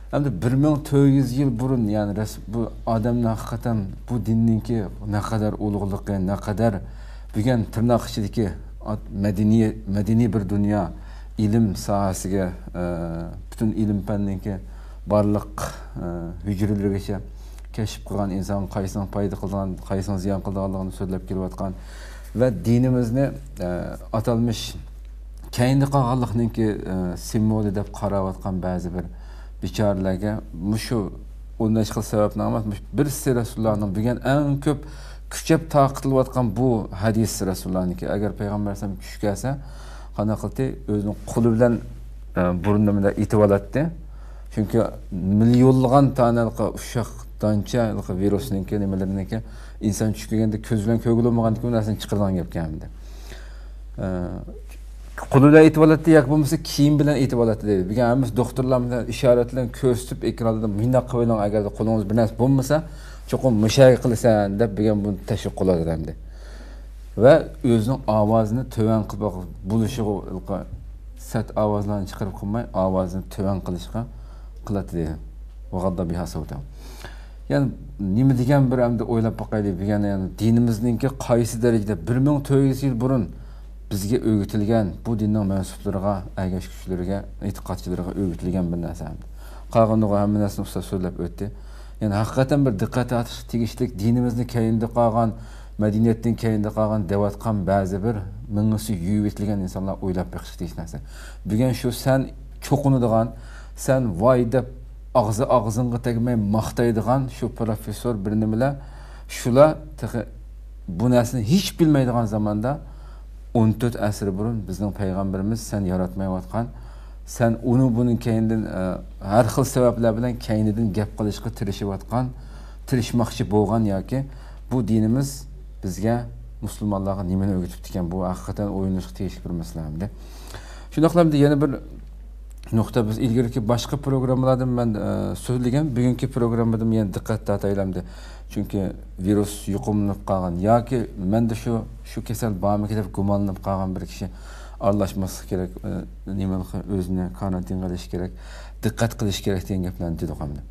Hem de 1400 yıl burun yani bu adamın hakikaten bu dinninki ne kadar ulug'ligi, ne kadar bugün tırnak içindeki medeni bir dünya ilim sahasiga bütün ilim fanninki barliq hücrelerigacha keşif qilgan inson qaysini foyda qilgan, qaysini ziyon qilganligini so'zlab kelayotgan ve dinimizni atalmış keyingi qolganlikninki simvoli deb qarayotgan ba'zi bir bicharalarga mushu o'ndan chiqil sababni emas, birisi Rasulullohning bugun eng ko'p kuchab taqiqlayotgan bu hadis Rasulullohniki. Agar payg'ambar alayhisalom tush kelsa, qanday qildi? O'zining qo'li bilan burunimda etib oladi. Chunki millionlagan tonalqa ushaq dancha virusninki nimalarniki inson tush kelganda ko'z bilan ko'rilmagandan keyin narsani chiqargan gap kamida. Qo'li bilan etib oladi, yoki bo'lmasa kiyim bilan etib oladi deydi. Bugun hamma doktorlar bilan ishorat bilan ko'rsatib ekranda bunday qo'ying, agar qo'lingiz bir narsa bo'lmasa, cho'qim mushay qilasan deb bugun buni tashviq qiladi hamda. Va o'zining ovozini to'van qilib bo'lishga sat ovozlarni chiqarib qo'ymay, ovozini to'van qilishga qiladi deydi. Vaqadda biha savtam. Yani nima degan bir hamda o'ylab boqaylik, bugun yani dinimizningki qaysi darajada 1400 yil burun bizga o'rgatilgan bu dinning mensublariga, agash kuchlariga, e'tiqodchilariga o'rgatilgan bir narsa. Qolganiga hamma narsani usta so'zlab o'tdi. Yani haqiqatan bir diqqat etish tegishlik dinimizni keyinda qolgan, madaniyatdan keyinda qolgan devatgan ba'zi bir mingisi yuvitilgan insonlar o'ylab beqish deyish narsa. Bugun shu sen cho'qinadigan, sen voy deb og'zingga tegmay maqtaydigan shu professor bir nimalar shular bu narsani hech bilmaydigan zamonda 14 asr burun bizning payg'ambarimiz sen yaratmayotgan, sen uni buning keyindan har xil sabablar bilan keyinidan gap qilishga tirishmoqchi bo'lgan yoki bu dinimiz bizga musulmonlarga nimani o'rgatib ekan, bu haqiqatan o'yinishga tegishli bir masala hamda. Shundoqlamda yana bir nuqta biz ilgariki boshqa programmalarda men so'zlagan, bugungi programmada men diqqat tortaylamdi. Chunki virus yuqumlanib qolgan yoki menda shu kasal bormi deb gumonlanib qolgan bir kishi aralashmaslik kerak, nima o'zini karantin qilish kerak, diqqat qilish kerak degan gaplarni dedik hamda.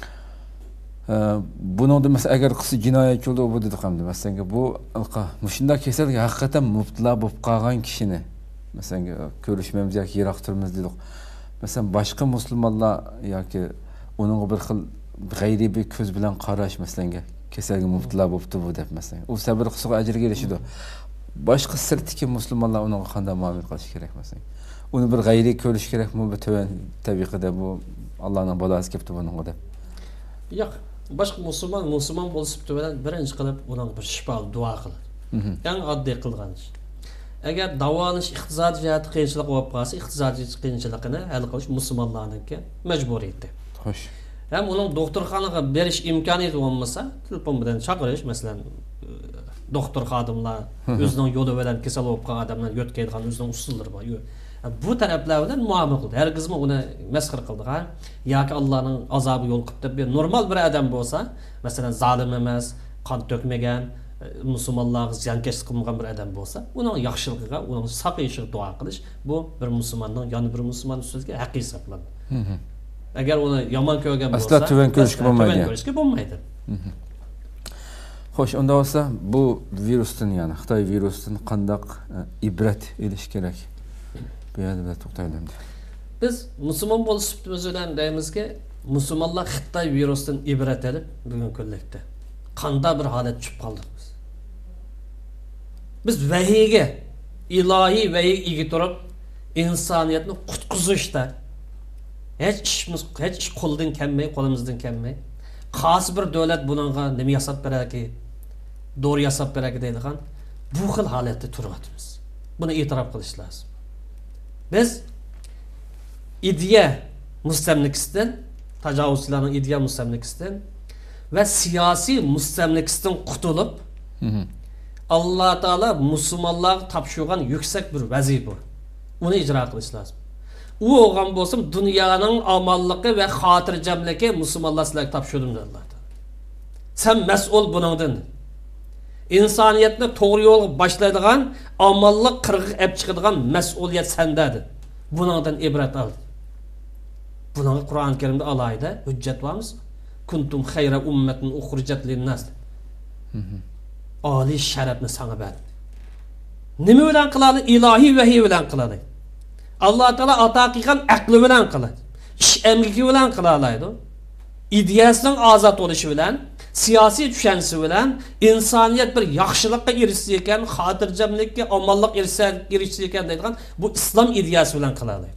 Buningda mesela agar qilsa jinoyatchi bo'ldi bu dedik hamda. Masalan, bu shunday kasalga haqiqatan mubtalo bo'lib qolgan kishini masalan ko'rishmaymiz yoki yiroq turmiz dedik. Mesela başka Müslümanlar yoki onun bir xil g'ayriy bir ko'z bilan qarash masalan kasalga mubtalo bo'libdi bu deb masalan u sabr qilsa ajrga erishadi. Boshqa sirtdagi musulmonlar unga qanday muomala qilish kerak masalan? Uni bir g'ayriy ko'rish kerakmi bu tabiqada bu Allohning balasi kelibdi bunga deb. Yo'q, boshqa musulmon bo'libdi bilan birinchi qilib unga bir shifo duo qiladi. Eng oddiy qilgan ish. Agar davolash iqtisodiy jihatdan qiyinchilik bo'lib qolsa, iqtisodiy qiyinchilikni hal qilish musulmonlarningki majburiyati. Xo'sh. Ham uning doktorxonaga berish imkoniyati bo'lmasa, telefon bilan chaqirish, masalan, doktor xodimlar o'zining yo'li bilan kasal bo'lib qolgan odamlarni yo'tkaydigan o'zining usullari bor. Bu taraflar bilan muomala qildi. Hargizmi uni masxir qildigan yoki Allohning azobi yo'l qilib deb normal bir odam bo'lsa, masalan, zolim emas, qon to'kmagan, musulmonlarga ziyonkashlik qilmagan bir odam bo'lsa, uning yaxshiligiga, uning saqayishiga duo qilish bu bir musulmonning yana bir musulmon ustiga haqqiy hisoblanadi. Agar uni yomon ko'rgan bo'lsa, asla tuvan ko'rishga bo'lmaydi. Tuvan ko'rishga bo'lmaydi. Xo'sh, unda bo'lsa bu virusdan, ya'ni Xitoy virusdan qanday ibrat elish kerak? Bu yerda to'xtaylik. Biz musulmon bo'lishimiz bilan deymizki, musulmonlar Xitoy virusdan ibrat olib bugun kunlikda qanday bir holat tushib qoldik biz. Biz vahiyga, ilohiy vahiyga turib insoniyatni qutqizishda hech ish qo'ldan kelmay, qo'limizdan kelmay, xos bir davlat bunga nima yasab beradi, doğru yasab beradi deydigan bu xil holatda turibmiz. Buni e'tirof qilish lozim. Biz ideya mustamlikasidan, tajovuzchilarning ideya mustamlikasidan ve siyasi mustamlikasidan qutulib, Allah Teala musulmonlarga topshirgan yüksek bir vazifa. Uni ijro qilish lozim. U olgan bo'lsam dunyoning omonligi va xotirjamligi musulmonlar sizlarga topshirdim dedi Alloh Teala. Sen mas'ul buningdan. İnsaniyatni to'g'ri yo'lga boshlaydigan, omonlik qirg'i olib chiqadigan mas'uliyat sendadir. Buningdan ibrat ol. Buna Kur'an-ı Kerim'de alayda hüccet var mısın? Kuntum hayra ummetin ukhrijat linnas. Ali şerefni sana verdi. Nima bilan qiladi? İlahi vahiy bilan qiladi. Allah Teala ata qilgan aqli bilan qiladi. İş emgiki bilan qilalaydi. İdeyasining ozod bo'lishi bilan, siyosiy tushunchasi bilan insoniyat bir yaxshilikqa erishsa ekan, xotirjamlikka, omonlik erishsa ekan deydigan bu islom ideyasi bilan qiladi.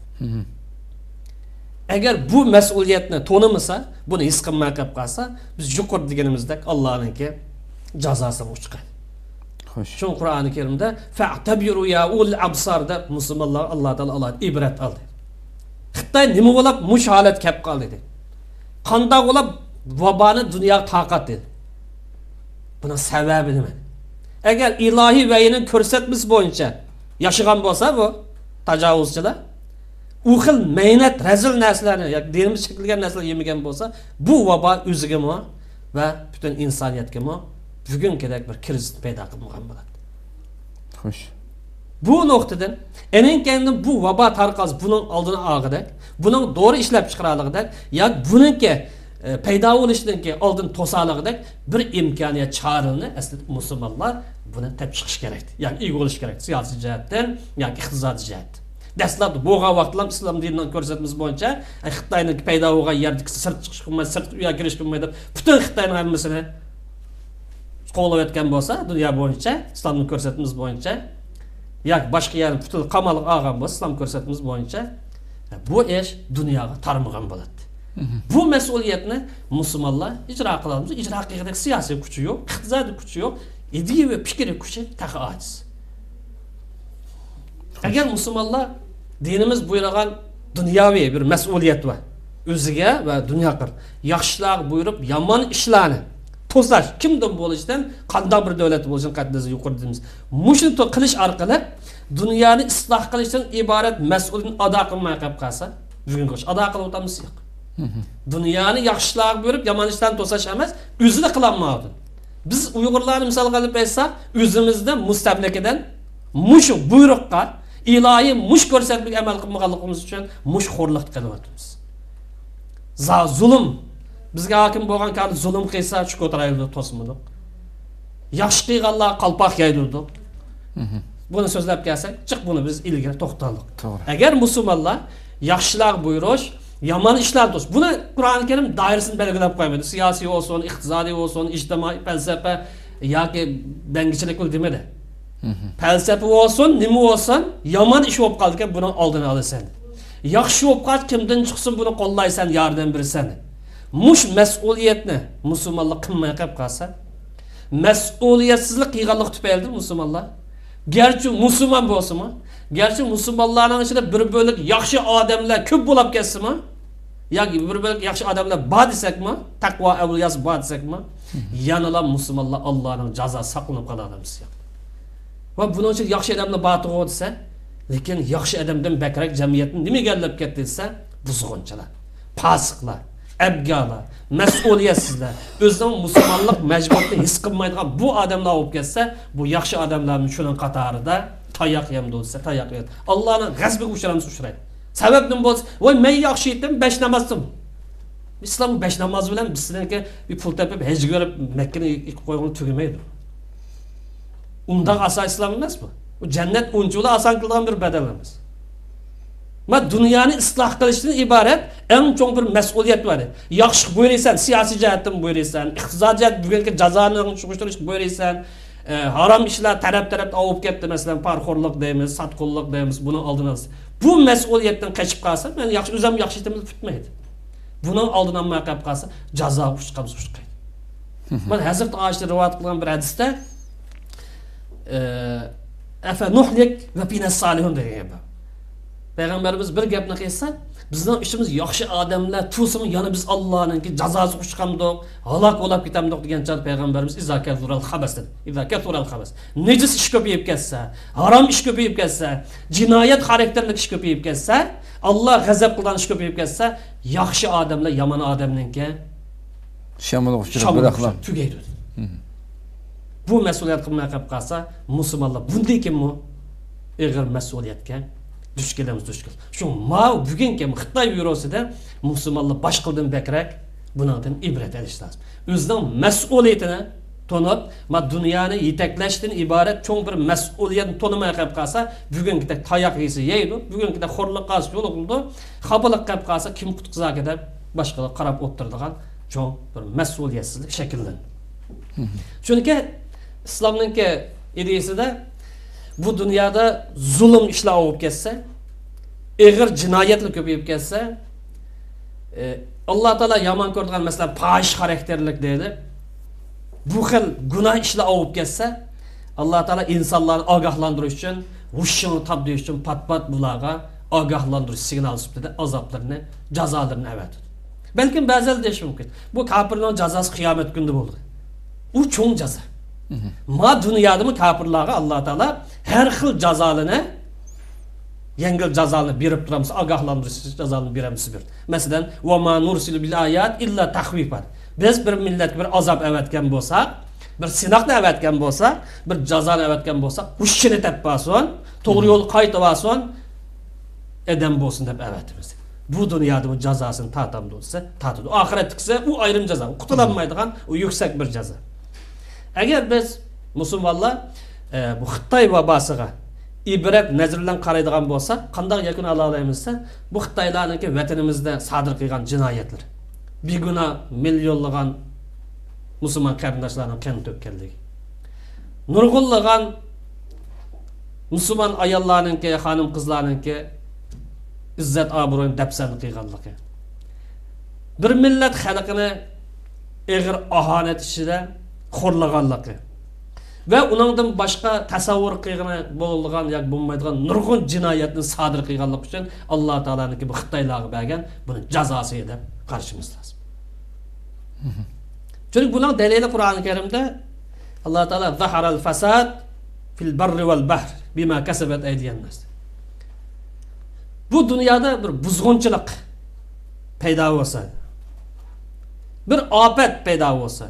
Agar bu mas'uliyatni to'nimasa, buni his qilmay qolib qolsa, biz yuqori deganimizdek Allohninki jazosiga uchqadi. Xo'sh. Şu Kur'an-ı Kerim'de fa'tabiru ya ul absarda musulmonlar Allah Teala Allah ibret aldı. Xitoy nima bo'lib mush holat kelib qoldi dedi. Qanday bo'lib vaboni dunyo taqat dedi. Buna sababi nima? Agar ilohiy vahining ko'rsatmasi bo'yicha yashagan bo'lsa bu tajovuzchilar u xil mehnat razil narsalarni yoki dinimiz chekilgan narsalar yemagan bo'lsa, bu vabo o'zigami va butun insoniyatgami bugünkidek bir kriz paydo qilgan bo'ladi. Xo'sh. Bu noktadan enen kendim bu vaba tarqaz bunun oldini olg'idak, buning doğru ishlab chiqaralig'idak yoki buningki paydo bo'lishidanki oldin to'salig'idak bir imkoniyat chorini aslida musulmonlar buni tep chiqish kerak. Yoki ega bo'lish kerak siyosiy jihatdan yoki iqtisodiy jihatdan. Dastlab bo'lgan vaqtlar islom dinining ko'rsatmasi bo'yicha Xitoyning paydo bo'lgan yerda sirt chiqish qilmay, sirt uyga kirish qilmay deb butun Xitoyning hammasini qo'llab o'tgan bo'lsa, dunyo bo'yicha islomning ko'rsatmasi bo'yicha yoki boshqa yer butun qamalib olgan bo'lsa, islom ko'rsatmasi bo'yicha bu ish dunyoga tarmagan bo'ladi. Bu mas'uliyatni musulmonlar ijro qilamiz. Ijro qilgandek siyosiy kuchi yo'q, iqtisodiy kuchi yo'q, ideya va fikr kuchi taqa ojiz. Agar musulmonlar dinimiz buyurgan dunyoviy bir mas'uliyat va o'ziga va dunyoga yaxshilar buyurib, yomon ishlarni to'slash kimdan bo'lishidan qanday bir davlat bo'lishini qat'iy yuqori deymiz. Mushuni qilish orqali dunyoni isloh qilishdan iborat mas'uliyatni ado qilmay qolib qolsa, bugungi ish ado qilib o'tamiz yo'q. Dunyoni yaxshilar buyurib, yomon ishlarni to'slash emas, o'zini qilolmaydi. Biz Uyg'urlarni misol qilib aytsak, o'zimizda mustamlakadan mush buyruqqa ilohiy mush ko'rsatib amal qilmaganligimiz uchun mush xo'rlik qilyapmiz. Zulm bizga hokim bo'lgan kardı zulm qilsa shu ko'taraydi to'smidik. Yaxshi qilganlar qalpoq yaydirdik. Buni so'zlab kelsak, chiq buni biz ilgari to'xtaldik. Agar musulmonlar yaxshilar buyurish, yomon ishlar to's. Buni Qur'on-i Karim doirasini belgilab qo'ymaydi. Siyosiy bo'lsin, iqtisodiy bo'lsin, ijtimoiy falsafa yoki dangichilik demadi. Falsafa bo'lsin, nima bo'lsin, yomon ish bo'lib qoldi ekan, buni oldini olasan. Yaxshi bo'lib qolsa kimdan chiqsin buni qo'llaysan, yordam bersan. Mush mas'uliyatni musulmonlar qilmay qolib qolsa, mas'uliyatsizlik qilganlik tufayli musulmonlar garchi musulmon bo'lsa-mi, garchi musulmonlarning ichida bir bo'lik yaxshi odamlar ko'p bo'lib ketsa-mi, yoki bir bo'lik yaxshi odamlar bor desakmi, taqvo avliyasi bor desakmi, yanala musulmonlar Allohning jazosi saqlanib qolamiz. Va buning uchun yaxshi odamlar bor desa, lekin yaxshi odamdan bakrak jamiyatni nima egallab ketdi desa, buzg'unchilar, fosiqlar, abgalar, mas'uliyatsizlar, o'zining musulmonlik majburiyatini his qilmaydigan bu odamlar bo'lib ketsa, bu yaxshi odamlarning shuning qatorida tayoq yemdi bo'lsa, tayoq yedi. Allohning g'azabiga uchraydi. Sabab nima bo'lsa, voy men yaxshi edim, 5 namozdim. Islom 5 namoz bilan bizlarga bir pul topib, haj ko'rib, Makkaga qo'ygan tugamaydi. Undan asoy islom emas bu. Bu jannat unchula oson qilgan bir badal emas. Ma dunyoni isloh qilishdan iborat eng chong bir mas'uliyat bor. Yaxshi buyursan, siyosiy jihatdan buyursan, iqtisodiy jihat bugungi jazoni chiqishtirish buyursan, harom ishlar taraf-taraf olib ketdi, masalan, parxo'rlik deymiz, satqullik deymiz, buni oldini olsa. Bu mas'uliyatdan qochib qolsa, men yaxshi o'zim yaxshi etimni tutmaydi. Buning oldini olmay qolib qolsa, jazo ushqamiz ushqaydi. Mana Hazrat Oysha rivoyat qilgan bir hadisda afa nuhlik va finas solihun degan gap. Peygamberimiz bir gapni qilsa, bizning ishimiz yaxshi odamlar tu'simi, yana biz Allohning jazosi ushqamdik, halok bo'lib ketamdik degancha Peygamberimiz izaka zural xabas dedi. Izaka zural xabas. Nejis ish ko'payib ketsa, harom ish ko'payib ketsa, jinoyat xarakterlik ish ko'payib ketsa, Alloh g'azab qilgan ish ko'payib ketsa, yaxshi odamlar yomon odamninki shamol uchirib bıraklar. Tugaydi. Bu mas'uliyat qilmay qolib qolsa, musulmonlar bunday kimmi? Ig'ir mas'uliyatga duch kelamiz. Shu ma bugungi Xitoy virusida musulmonlar boshqadan bekrak bundan ibrat olish lozim. O'zining mas'uliyatini tonib, ma dunyoni yetaklashdan iborat cho'ng bir mas'uliyatni tonimay qolib qolsa, bugungidek tayoq yeysi yeydi, bugungidek xo'rlik qilsa yo'l qildi, xabalaq qilib qolsa kim qutqizadi deb boshqalar qarab o'tiradigan cho'ng bir mas'uliyatsizlik shakllandi. Chunki islomning ideyasida bu dunyoda zulm ishlar olib ketsa, ig'ir jinoyatlar ko'payib ketsa, Alloh taolo yomon ko'radigan masalan fahish xarakterlik deydi. Bu xil gunoh ishlar olib ketsa, Alloh taolo insonlarni ogohlantirish uchun, hushini topdirish uchun pat-pat bularga ogohlantirish signal sifatida azoblarni, jazolarini avatadi. Balkim ba'zan deyish mumkin. Bu kofirning jazosi qiyomat kunida bo'ldi. U cho'ng jazo. Ma dunyodami kofirlarga Alloh taolo har xil jazolarini yengil jazolani berib turamiz, ogohlantirish jazolani beramiz bir. Masalan, va ma nursilu bil ayat illa taxvifan. Biz bir millatga bir azob avatgan bo'lsak, bir sinoqni avatgan bo'lsak, bir jazoni avatgan bo'lsak, hushini toppason, to'g'ri yo'l qaytib olsin, edam bo'lsin deb avatimiz. Bu dunyoda bu jazosini tatamdi bo'lsa, tatidi. Oxiratda u ayrim jazo, qutulolmaydigan u yuksak bir jazo. Agar biz musulmonlar bu Xitoy vabosiga ibrat nazardan qaraydigan bo'lsa, qanday yakun ola olamizsa, bu Xitoylarning vatanimizda sodir qilgan jinoyatlar, beguna millionlagan musulmon qarindoshlarning qon to'kkanligi, nurg'unlagan musulmon ayollarning, xonim qizlarning izzat obro'ni dafsan qilganligi, bir millat xalqini ig'ir ahonat ichida xo'rlaganligi ve onundan başka tasavvur qilgani bo'lgan yoki bo'lmaydigan nurg'un jinoyatni sodir qilganlik uchun Alloh taolaning bu Xitoylarga bergan buni jazosi deb qarashimiz lozim. Chunki buning dalili Qur'oni Karimda Alloh taolo zaharal fasad fil barri vel bahr bima kasabat aydiyan nas. Bu dunyoda bir buzg'unchilik paydo bo'lsa, bir ofat paydo bo'lsa,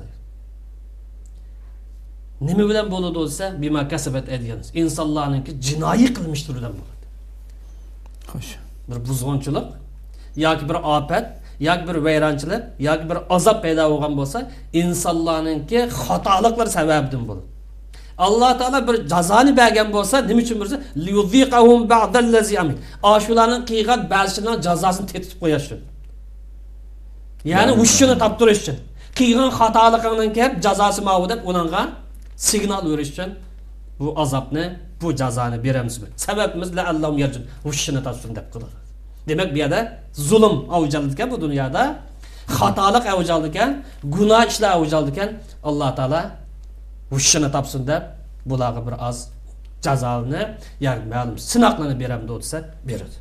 nima bilan bo'ladi bo'lsa, bima kasabat aydiyan. İnsanlarninki jinoiy qilmish turidan bo'ladi. Xo'sh. Bir buzg'unchilik yoki bir ofat, yoki bir vayronchilik, yoki bir azob paydo bo'lgan bo'lsa, insonlarninki xatoliklar sababidan bo'ladi. Alloh taolo bir jazoni bergan bo'lsa, nima uchun bo'lsa, liyuziqahum ba'dallazi amin. Ashularning qilgan ba'zining jazosini tetib qo'yish uchun. Ya'ni ushini toptirish uchun. Qilgan xatolikning kelib jazosi ma'lum deb uningga signal verish uchun bu azobni, bu jazoni beramiz. Sababimiz la Allohum yarjun ushini topsin deb qiladi. Demak, bu yerda zulm avjaldikan bu dunyoda, xatolik avjaldikan, gunoh ishlar avjaldikan, Alloh taolo ushini topsin deb bularga bir az jazoni, ya'ni ma'lum sinoqlarni beramiz desa, beradi.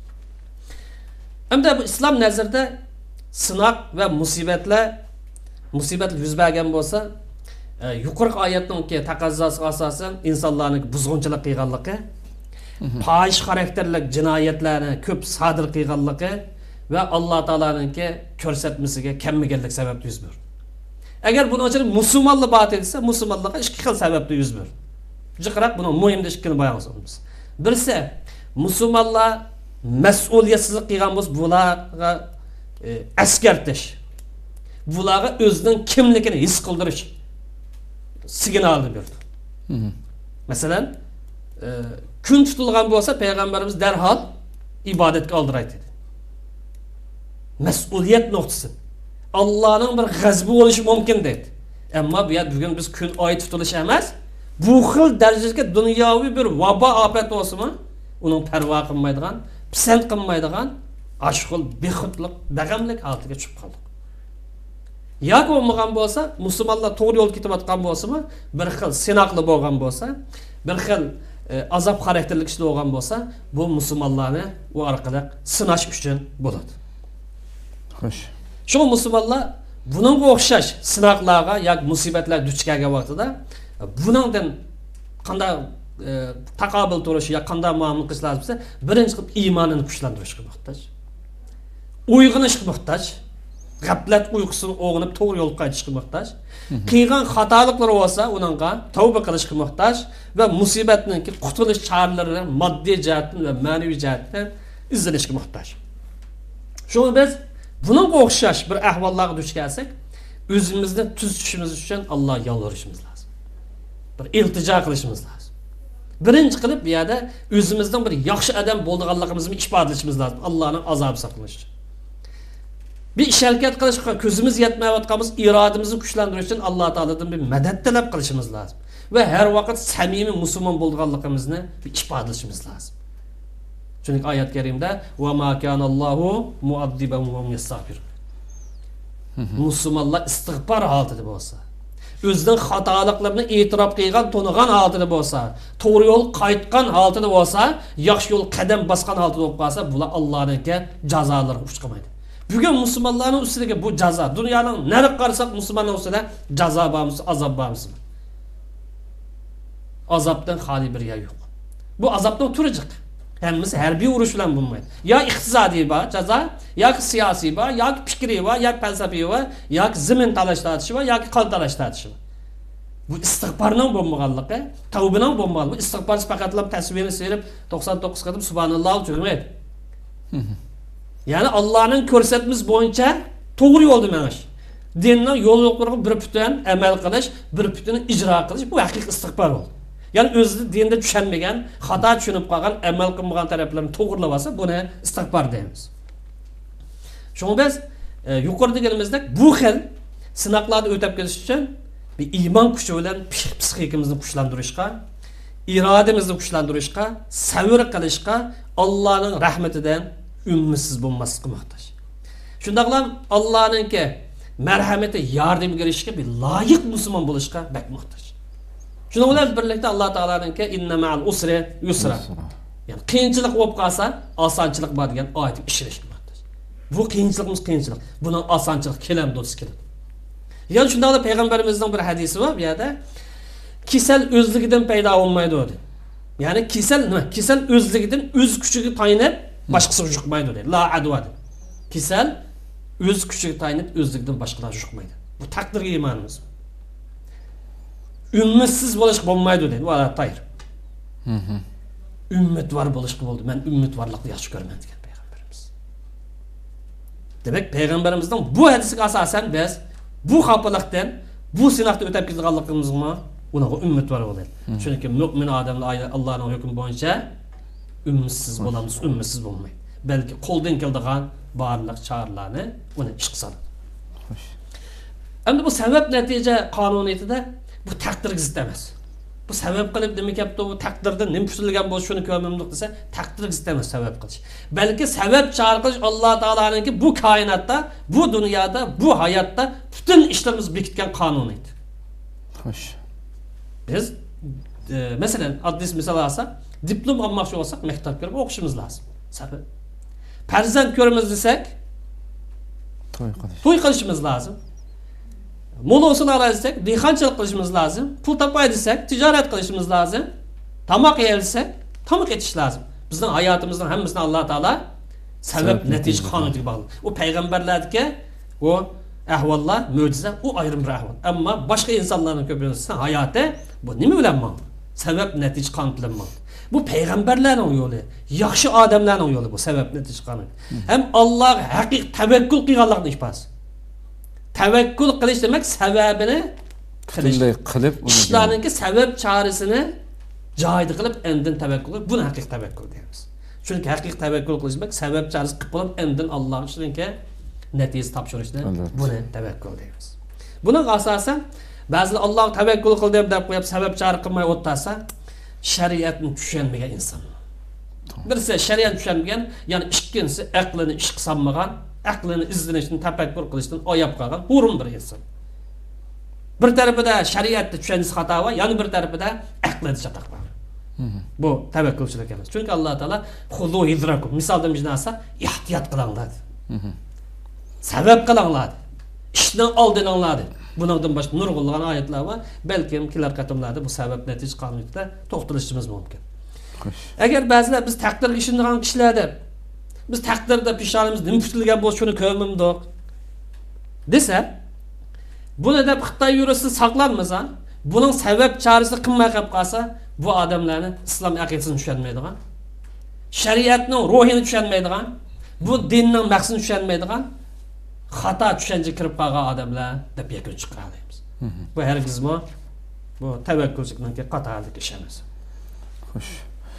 Hamda bu islom nazarida sinoq va musibatlar yuz bergan bo'lsa, yuqorqi oyatning taqozzosiga asosan insonlarning buzg'unchilik qilganligi, fahish xarakterlik jinoyatlarni ko'p sodir qilganligi va Alloh taolaning ko'rsatmasiga kammaganlik sababli yuz berdi. Agar buni ochib musulmonlar bat etsa, musulmonlarga ikki xil sababli yuz berdi. Jiqraq buni muhimda ikkini bayon qilamiz. Birisi, musulmonlar mas'uliyatsizlik qilgan bo'lsa, bularga askartish, bularga o'zining kimligini his qildirish signalni berdi. Masalan, kun tutilgan bo'lsa, payg'ambarimiz darhol ibodatga oldiraydi dedi. Mas'uliyat nuqtasi. Allohning bir g'azabi bo'lishi mumkin dedi. Ammo bu yerda bugun biz kun oy tutilish emas, bu xil darajada dunyoviy bir vabo ofat bo'lsa-mi, uning parvo qilmaydigan, pisand qilmaydigan ashqul bexudlik, dag'amlik holatiga tushib qoldik. Yoki bo'lmagan bo'lsa, musulmonlar to'g'ri yo'l ketayotgan bo'lsa-mi, bir xil sinoqli bo'lgan bo'lsa, bir xil azob xarakterlik ishlar bo'lgan bo'lsa, bu musulmonlarni u orqali sinash uchun bo'ladi. Xo'sh. Shu musulmonlar buningga o'xshash sinoqlarga yoki musibatlar duch kelgan vaqtida buningdan qanday taqobil turish yoki qanday muomala qilish lozim birinchi qilib iymonini kuchlantirishga muhtoj. Uyg'onishga muhtoj. g'aflat uyqusidan uyg'onib to'g'ri yo'lga qaytishga muhtoj. Qilgan xatoliklari bo'lsa, uningga tavba qilishga muhtoj va musibatning qutulish choralarini moddiy jihatdan va ma'naviy jihatdan izlanishga muhtoj. Shuni biz buningga o'xshash bir ahvollarga duch kelsak, o'zimizni tuzishimiz uchun Allohga yolvorishimiz lozim. Bir iltijo qilishimiz lozim. Birinchi qilib bu yerda o'zimizning bir yaxshi odam bo'lganligimizni ifodalashimiz lozim. Allohning azobi saqlanish uchun. Bir ish harakat qilishga ko'zimiz yetmayotganimiz irodamizni kuchlantirish uchun Alloh taoladan bir madad talab qilishimiz lozim. Va har vaqt samimiy musulmon bo'lganligimizni ifodalashimiz lozim. Çünkü ayet-i kerimde وَمَا كَانَ اللّٰهُ مُعَذِّبًا وَهُمْ يَسْتَغْفِرُونَ Müslümanlar istiğfar halinde olsa, özünün hatalıklarını itiraf qilgan, to'nigan halinde olsa, to'g'ri yo'l qaytgan halinde olsa, yaxshi yo'l qadam basgan halinde bo'lib qolsa, bular Allohning jazolari uçqamaydi. Bugun musulmonlarning ustiga bu jazo, dunyoning nari qarasak musulmonlar ustida jazo bormi, azob bormi? Azobdan xoli bir yer yo'q. Bu azobdan turacak. Hemmisi harbiy urush bilan bo'lmaydi. Ya iqtisodiy bor jazo, yoki siyosiy bor, yoki fikriy bor, yoki falsafiy bor, yoki zamin talash tortishi bor, yoki qon talash tortishi bor. Bu istig'forning bo'lmaganligi, tavbaning bo'lmaganligi, istig'for faqatlab tasvirni serib 99 qatim subhanalloh tugmaydi. Ya'ni Allohning ko'rsatmasi bo'yicha to'g'ri yo'lda menish. Dinning yo'lliqlariga bir putan amal qilish, bir putan ijro qilish bu haqiqiy istig'for bo'ldi. Yani özü dinde düşenmeyen, hata düşünüp kalkan, emel kılmayan taraflarını toğırlavasa buna istikbar deyimiz. Şunu biz yukarıda gelimizde bu xil sınaklarda ötep geliş için bir iman kuşu olan psikikimizni kuşlandırışka, irademizni kuşlandırışka, sabır kılışka, Allah'ın rahmetinden ümmisiz bulması muhtaç. Şundakla Allah'ın ki merhameti yardım girişke bir layık Müslüman buluşka bek muhtaç. Şuna bilan birlikte Allah Teala'nın ki inne ma'al usri yusra. Yani qiyinchilik bo'lib qolsa, osonchilik bor degan oyatni ishlatishmoqda. Bu qiyinchiligimiz qiyinchilik. Bundan osonchilik kelam do'st keladi. Yani shunda da payg'ambarimizning bir hadisi var bu yerda. Kisal o'zligidan paydo bo'lmaydi dedi. Yani kisal nima? Kisal o'zligidan o'z kuchiga tayanib boshqasiga yuqmaydi dedi. La adwa. Kisal o'z kuchiga tayanib o'zligidan boshqalar yuqmaydi. Bu taqdirga iymonimiz. Ümmetsiz bo'lishga bo'lmaydi dedi. Bu tayr. Ümmet var bo'lishga bo'ldi. Men ümmet varlıqni yaxshi ko'raman degan payg'ambarimiz. Demak, payg'ambarimizning bu hadisiga asosan biz bu xafalıqdan, bu sinoqdan o'tib kelganligimizga unaga ümmet var bo'ladi. Chunki mu'min odamlar Allohning hukmi bo'yicha ümmetsiz bo'lamiz, ümmetsiz bo'lmaydi. Balki qo'ldan keladigan barliq choralarni uni ish qiladi. Xo'sh. Endi bu sabab natija qonuniyatida bu takdir zid emas. Bu sebep qilib demek yaptı bu takdirde ne putilgan bo'lsa shuni ko'mimlik desa takdir zid emas sebep qilish. Balki sebep chora qilish Alloh taolaninki bu koinotda, bu dunyoda, bu hayotda butun ishlarimiz bekitgan qonuniyat. Xo'sh. Biz masalan oddiy misol olsak, diplom olmoqchi bo'lsak, maktabga kirib o'qishimiz lozim. Sabab. Farzand ko'ramiz desak, to'y qilishimiz lozim. Molosunu araysak, dehqonchilik qilishimiz lozim. Pul topay desak, tijorat qilishimiz lozim. Tamoq yeyilsak, tamoq etish lozim. Bizning hayotimizning hammasini Alloh taolo sabab natija qonuniga bog'liq. U payg'ambarlarga o ahvollar mo'jiza, u ayrim bir ahvol. Ammo boshqa insonlarning ko'pincha hayoti bu nima bilan bog'liq? Sabab natija qonun bilan bog'liq. Bu payg'ambarlarning yo'li, yaxshi odamlarning yo'li bu sabab natija qonun. Ham Alloh haqiqiy tavakkul qilganligini ifodasi. Tevekkül qilish demek sebebini qilib ishlarninki sabab chorisini joyida qilib endin tevekkül qilib buni haqiqiy tevekkül deymiz. Chunki haqiqiy tevekkül qilish demek sabab chorasi qilib bo'lib endin Alloh ishlarga natija topshirishni buni tevekkül deymiz. Buning asosan ba'zilar Alloh tevekkül qil deb qo'yib sabab chora qilmay o'tasa shariatni tushunmagan inson. Birisi shariat tushunmagan, ya'ni ikkinchisi aqlini ish qilmagan, aklını izlenişini tefekkür kılıştan oyap kalkan hurun bir insan. Bir tarafında şeriatta düşeniz hata var, yani bir tarafında aklını çatak var. Bu tevekkülçülük emas. Çünkü Allah Teala "Huzu hidrakum" misaldan bir narsa ihtiyat kılanglar. Sebep kılanglar. İşten aldınanglar. Bundan başka nurgulluğun ayetler var. Belki kiler katımlarda bu sebep netice kanuniyatda to'xtalishimiz mumkin. Eğer bazılar biz takdir işindiğen kişilerde biz takdirde pişarımız nima putilgan bo'lsa shuni ko'mimdik. desa, buni deb Xitoy virusi saqlanmasa, buning sabab chorasi qilmay qolib qolsa, bu odamlarni islom aqidasini tushunmaydigan, shariatning ruhini tushunmaydigan, bu dinning maqsadini tushunmaydigan xato tushuncha kirib qolgan odamlar deb yakun chiqaramiz. Bu hargizmi bu tavakkulchilikning qatorlik ish emas. Xo'sh.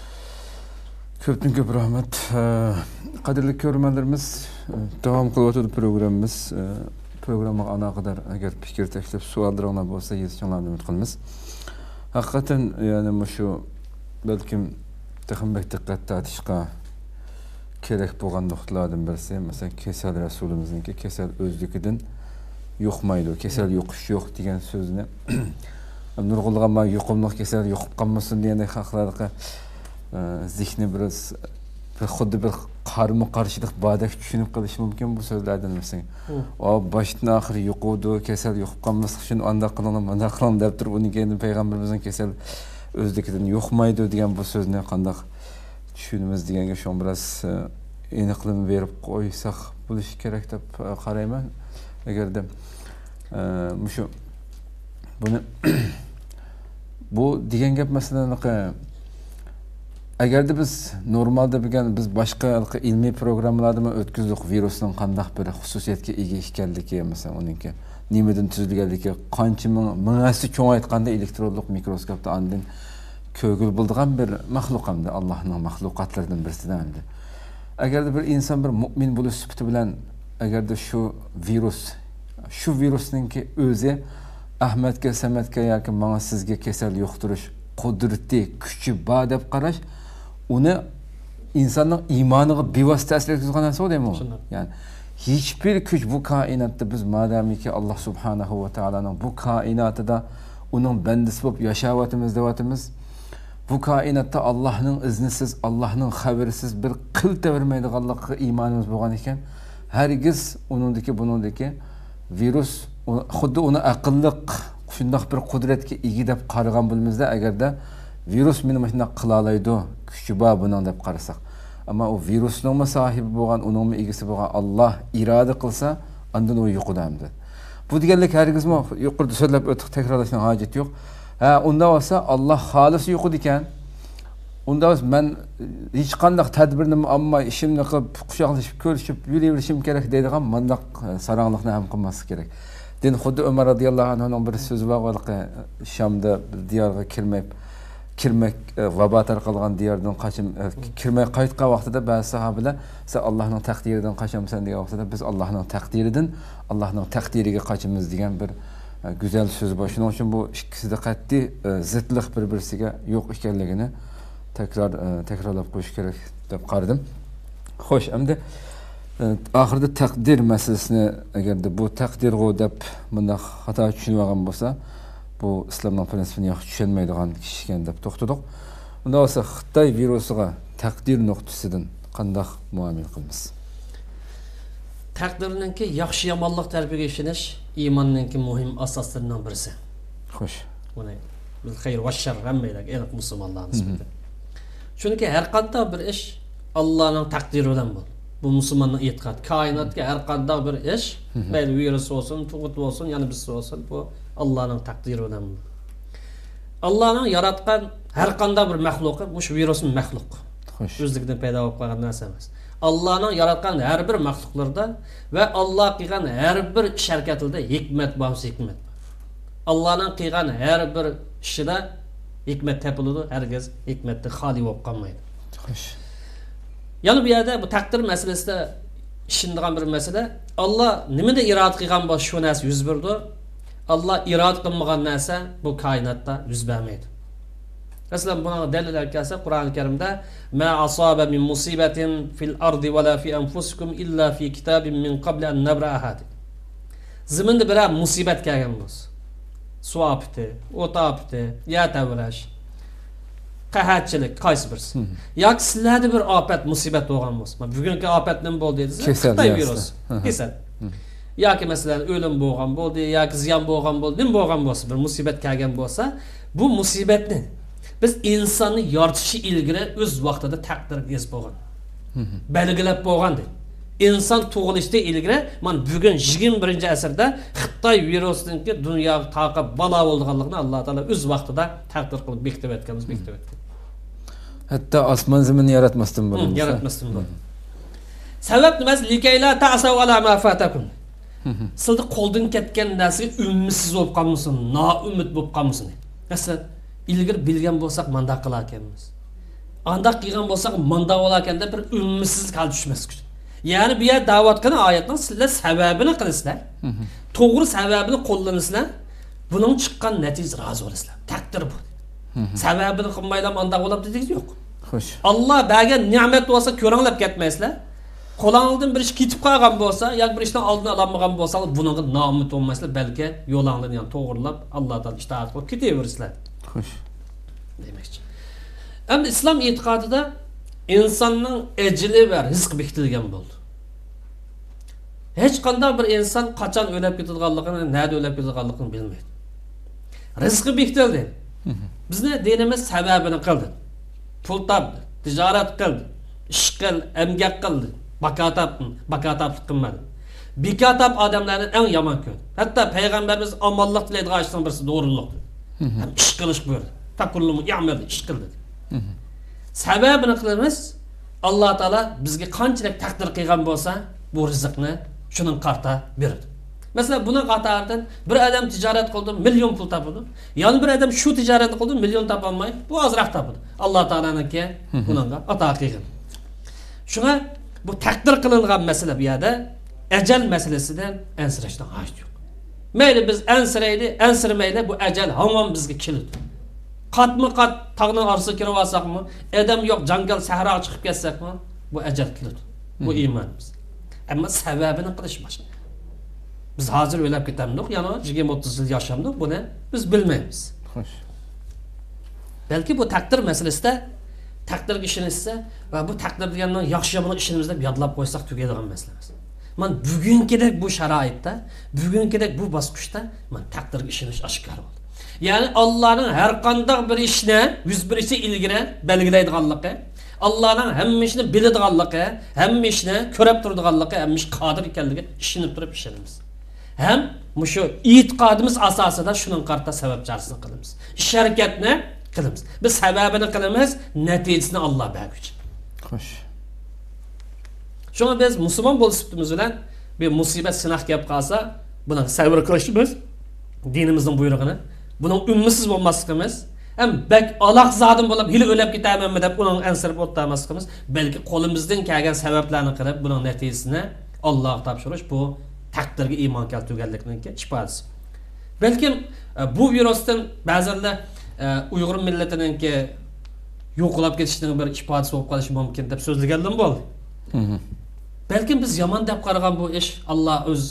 Ko'pdan ko'p rahmat. Qadrli ko'rmanlarimiz, davom qilyotgan programmamiz, programmaga ana qadar agar fikr, taklif, savollar bo'lsa, yozishinglarni umid qilamiz. Haqiqatan, ya'ni shu balkim texnik diqqat tatishqa kerak bo'lgan nuqtalardan birisi, masalan, kasal rasulimizningki kasal o'zligidan yo'qmaydi, kasal yo'qish yo'q degan so'zni nurg'ulg'an yo'qimliq kasal yo'qib qolmasin degan haqlarga zihni biraz xuddi bir qarma qarshilik bardak tushunib qilish mumkin bu so'zlardan masalan. O boshdan oxiri yo'qudi, kasal yo'qib qolmaslik uchun anda qilinib, mana qilinib deb turib, uni keyin payg'ambarimizning kasal o'zligidan yo'qmaydi degan bu so'zni qanday tushunimiz deganga shu biraz aniqlik berib qo'ysak bo'lishi kerak deb qarayman. Agarda shu buni bu degan gap masalan agarda biz normalda bilgan biz boshqa ilmiy programmalarda o'tkazdik virusning qanday bir xususiyatga ega ekanligi, masalan uninki nimadan tuzilganligi, qancha mingasi cho'ng aytganda elektronlik mikroskopda andin ko'gil bo'lgan bir maxluq hamda Allohning maxluqotlaridan birisidan hamda. Agarda bir inson bir mu'min bo'lish sifati bilan agarda shu virusningki o'zi Ahmadga, Samadga yoki menga sizga kasal yuqtirish qudrati, kuchi bor deb qarash, uni insonning iymoniga bevosita ta'sir qilgan narsa deymi? Ya'ni hiçbir kuch bu koinotda biz madamiki Alloh subhanahu va taolaning bu koinotida uning bandasi bo'lib yashayotimiz deyotimiz, bu koinotda Allohning iznisiz, Allohning xabarisiz bir qil tavermaydiganlikka iymonimiz bo'lgan ekan, hargiz buningdagi virus xuddi uni aqlliq shundoq bir qudratga ega deb qaragan bo'lmizda, agarda virus meni mana qila oladi, kuchi bor buning deb qarasak. Ammo u virusning sohibi bo'lgan, uning egasi bo'lgan Alloh iroda qilsa, undan u yo'qodamdi. Bu deganlik hargizmi yuqorida so'zlab o'tib takrorlashning hojati yo'q. Ha, unda bo'lsa Alloh xolis yo'qod ekan. Unda men hech qanday tadbirni ammo ishimni qilib, quchoqlashib, ko'rishib, yuraverishim kerak deydigan mandaq sarangliqni ham qilmaslik kerak. Din xuddi Umar radhiyallohu anhuning bir so'zi bor, Shamda diyorga kirmak vabo tarqalgan diyordan qochib kirmay qaytgan vaqtida ba'zi sahobalar sen Allohning taqdiridan qochamsan degan vaqtida biz Allohning taqdiridan Allohning taqdiriga qochamiz degan bir go'zal so'z bor. Shuning uchun bu ikkisida qat'iy zidlik bir-birisiga yo'q ekanligini takrorlab qo'yish kerak deb qaradim. Xo'sh, endi oxirida taqdir masalasini agarda bu taqdirg'u deb bunda xato tushunib olgan bo'lsa, bu islomning prinsipini yaxshi tushunmaydigan kishi ekan deb to'xtadik. Unda bo'lsa Xitoy virusiga taqdir nuqtasidan qanday muomala qilamiz? Taqdirninki yaxshi yomonlik tarafiga ishonish iymonninki muhim asoslaridan birisi. Xo'sh. Buni bil xayr va shar hammaylar aniq musulmonlar nisbatan. Chunki har qanday bir ish Allohning taqdiri bilan bo'ladi. Bu musulmonning e'tiqod. Koinotga har qanday bir ish, mayli virus bo'lsin, tug'ut bo'lsin, yana bir bo'lsin, bu Allohning taqdiri bilan bo'ladi. Allohning yaratgan har qanday bir maxluqi, bu virusning maxluq. Xo'sh. O'zligidan paydo bo'lib qolgan narsa emas. Allohning yaratgan har bir maxluqlarda va Alloh qilgan har bir ish harakatida hikmat bor, hikmat. Allohning qilgan har bir ishida hikmat topiladi, hargiz hikmatdan xoli bo'lib qolmaydi. Xo'sh. Yani bu yerda bu taqdir masalasida ishindigan bir masala, Alloh nimada iroda qilgan bo'lsa shu narsa yuz berdi. Alloh iroda qilmagan narsa bu koinotda yuz bermaydi. Masalan, buna dalillar kelsa Qur'oni Karimda ma asaba min musibatin fil ardi wala fi anfusikum illa fi kitabin min qabli an nabraha. Zaminda bir musibat kelgan bo'lsa, suv apti, o't apti, ya tavrash, qahatchilik qaysi birisi. Yoki sizlarda bir ofat, musibat bo'lgan bo'lsa, bugungi ofat nima bo'ldi dedingiz? Xitoy virusi. Kasal. Yoki masalan o'lim bo'lgan bo'ldi, yoki ziyon bo'lgan bo'ldi, nima bo'lgan bo'lsa, bir musibat kelgan bo'lsa, bu musibatni biz insonni yoritishi ilgari o'z vaqtida taqdir yozib bo'lgan. Belgilab bo'lgan deydi. inson tug'ilishdan ilgari mana bugun 21-asrda Xitoy virusining dunyoga taqib balo bo'lganligini Alloh taolo o'z vaqtida taqdir qilib bekitib o'tganmiz, bekitib o'tgan. Hatto osmon zaminni yaratmasdan bo'ldi. Yaratmasdan bo'ldi. Sabab nima? Likayla ta'sav ala ma fatakum. Sizda qo'ldan ketgan narsaga umidsiz bo'lib qolmasin, noumid bo'lib qolmasin. Masalan, ilgari bilgan bo'lsak, manda qilar ekanmiz. Anda qilgan bo'lsak, manda bo'lar ekanda bir umidsiz qolib tushmas. Ya'ni bu yer da'vat qilgan oyatning sizlar sababini qilasizlar. To'g'ri sababini qo'llansizlar, buning chiqqan natija rozi bo'lasizlar. Taqdir bu. Sababini qilmaylar manda bo'ladi dedik yo'q. Xo'sh. Alloh bergan ne'mat bo'lsa, ko'ranglab ketmaysizlar. Qo'lingizdan bir ish ketib qolgan bo'lsa, yoki bir ishdan oldin ololmagan bo'lsa, buningga noumid bo'lmaysizlar, balki yo'linglarni ham to'g'rilab, Allohdan itoat qilib ketaversizlar. Xo'sh. Demakchi. Endi islom e'tiqodida insonning ajli va rizq bekitilgan bo'ldi. Hech qanday bir inson qachon o'lib ketadiganligini, nada o'lib ketadiganligini bilmaydi. Rizqi bekitildi. Bizni dinimiz sababini qildi. Pul topdi, tijorat qildi, ish qil, emgak qildi. Bakataplik qilmadi. Bekatap odamlarni eng yomon ko'rdi. Hatto payg'ambarimiz omonlik tilaydigan ishning birisi doğrulukdir. Ham ish qilish buyurdi. Takullumu ya'mal ish qildi. Sababini qilamiz. Alloh taolo bizga qanchalik taqdir qilgan bo'lsa, bu rizqni shuning qarta beradi. Masalan, buni qatoridan bir odam tijorat qildi, million pul topadi. Yani bir odam shu tijoratni qildi, million topolmay, bu ozroq topadi. Alloh taolaniki bunga ato qilgan. Shunga bu taqdir qilingan masala bu yerda ajal masalasidan ansirashdan hojat yo'q. Mayli biz ansirmayli, bu ajal hamon bizga keladi. Qatma-qat tog'ning orasiga kirib olsakmi, adam yo'q, jangal sahroga chiqib ketsakmi, bu ajal keladi. Bu iymonimiz. Ammo sababini qilish boshqa. Biz hozir o'ylab ketamdik, yana 20-30 yil yashamdik, buni biz bilmaymiz. Xo'sh. Balki bu taqdir masalasida taqdirga ishonishsa va bu taqdir degandan yaxshi yomon ishimizda yodlab qo'ysak tugaydigan masalamiz. Men bugünkidek bu sharoitda, bugünkidek bu bosqichda men taqdirga ishonish oshkor bo'ldi. Ya'ni Allohning har qanday bir ishni yuz berishi ilgari belgilaydiganligi, Allohning hamma ishni biladiganligi, hamma ishni ko'rib turadiganligi, hamma ish qodir ekanligi ishonib turib ishonamiz. Ham shu e'tiqodimiz asosida shuning qarta sabab jarsini qilamiz. Ish harakatni qilamiz. Biz sababini qilamiz, natijasini Alloh berguchi. Xo'sh. Shunga biz musulmon bo'lishimiz bilan bir musibat sinaq kelib qolsa, buni sabr qilishimiz, dinimizning buyrug'ini, buni umidsiz bo'lmasligimiz, ham bak aloq zodim bo'lib, hili o'lib ketamanmi deb uning ansirib o'tmasligimiz, balki qo'limizdan kelgan sabablarni qilib, buning natijasini Allohga topshirish bu taqdirga iymon keltirganlikning ifodasi. Balkim bu virusdan ba'zilar Uyg'ur millatininki yo'qolib ketishining bir ifodasi bo'lib qolishi mumkin deb so'zlagandim bo'ldi. Balkim biz yomon deb qaragan bu ish, Alloh o'z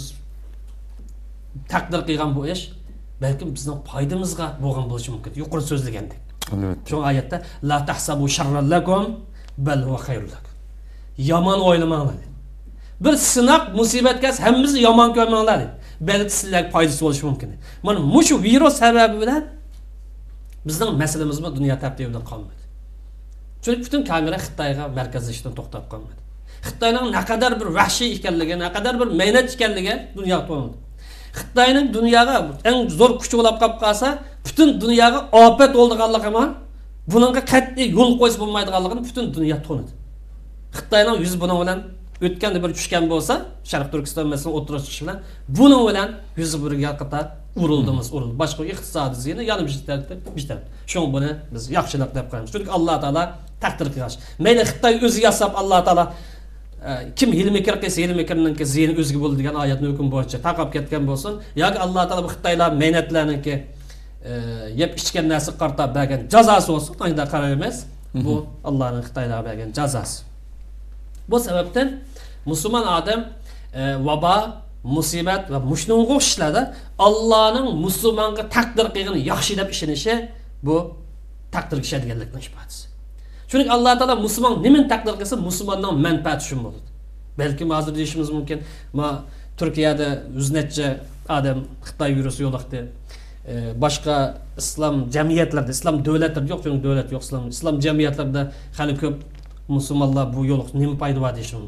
taqdir qilgan bu ish, balkim bizning foydamizga bo'lgan bo'lishi mumkin. Yuqori so'zlagandek. Albatta. Shu oyatda la tahsabu sharran lakum bal huwa khayrun lakum. Yomon o'ylamanglar. Bir sinoq musibat kelsa hammamizni yomon ko'rmanglar. Balki sizlarga foydasi bo'lishi mumkin. Mana shu virus sababi bilan bizning masalamiz bu dunyo tartibidan qolmadi. Chunki butun kamera Xitoyga markazlashishdan to'xtab qolmadi. Xitoyning naqadar bir vahshiy ekanligi, naqadar bir mehnat ekanligi dunyoga to'ldi. Xitoyning dunyoga eng zo'r kuchi bo'lib qolib qolsa, butun dunyoga ofat bo'lganligi ham, buningga qat'iy yo'l qo'yib bo'lmaydiganligini butun dunyo to'ldi. Xitoyning yuz buning bilan o'tganda bir tushgan bo'lsa, Sharq Turkiston masalan o'tirish chiqishi bilan buning bilan yuzi birga qator urildi. Boshqa iqtisodiy ziyni yana bir taraf. Shuni buni biz yaxshilik deb qo'yamiz. Chunki Alloh taolo taqdir qilgan. Mayli Xitoy o'zi yasab Alloh taolo kim hilmikir qilsa hilmikirninki ziyni o'ziga bo'ldi degan oyatni hukm bo'yicha taqab ketgan bo'lsin, yoki Alloh taolo bu Xitoylar mehnatlarniki yeb ichgan narsa qartab bergan jazosi bo'lsin, unda qarar emas. Bu Allohning Xitoylarga bergan jazosi. Bu sababdan musulmon odam vabo, musibat va mushnungu ishlarda Allohning musulmonga taqdir qilganini yaxshi deb ishonishi bu taqdirga ishonganlikning ifodasi. Chunki Alloh taolo musulmon nimani taqdir qilsa, musulmonning manfaati shun bo'ladi. Balki hozir deyishimiz mumkin, ma Turkiyada uznatcha odam Xitoy virusi yo'liqdi. Boshqa islom jamiyatlarida, islom davlatlarida yo'q, chunki davlat yo'q, islom jamiyatlarida hali ko'p musulmonlar bu yo'liq nima foyda bor deyishimiz mumkin.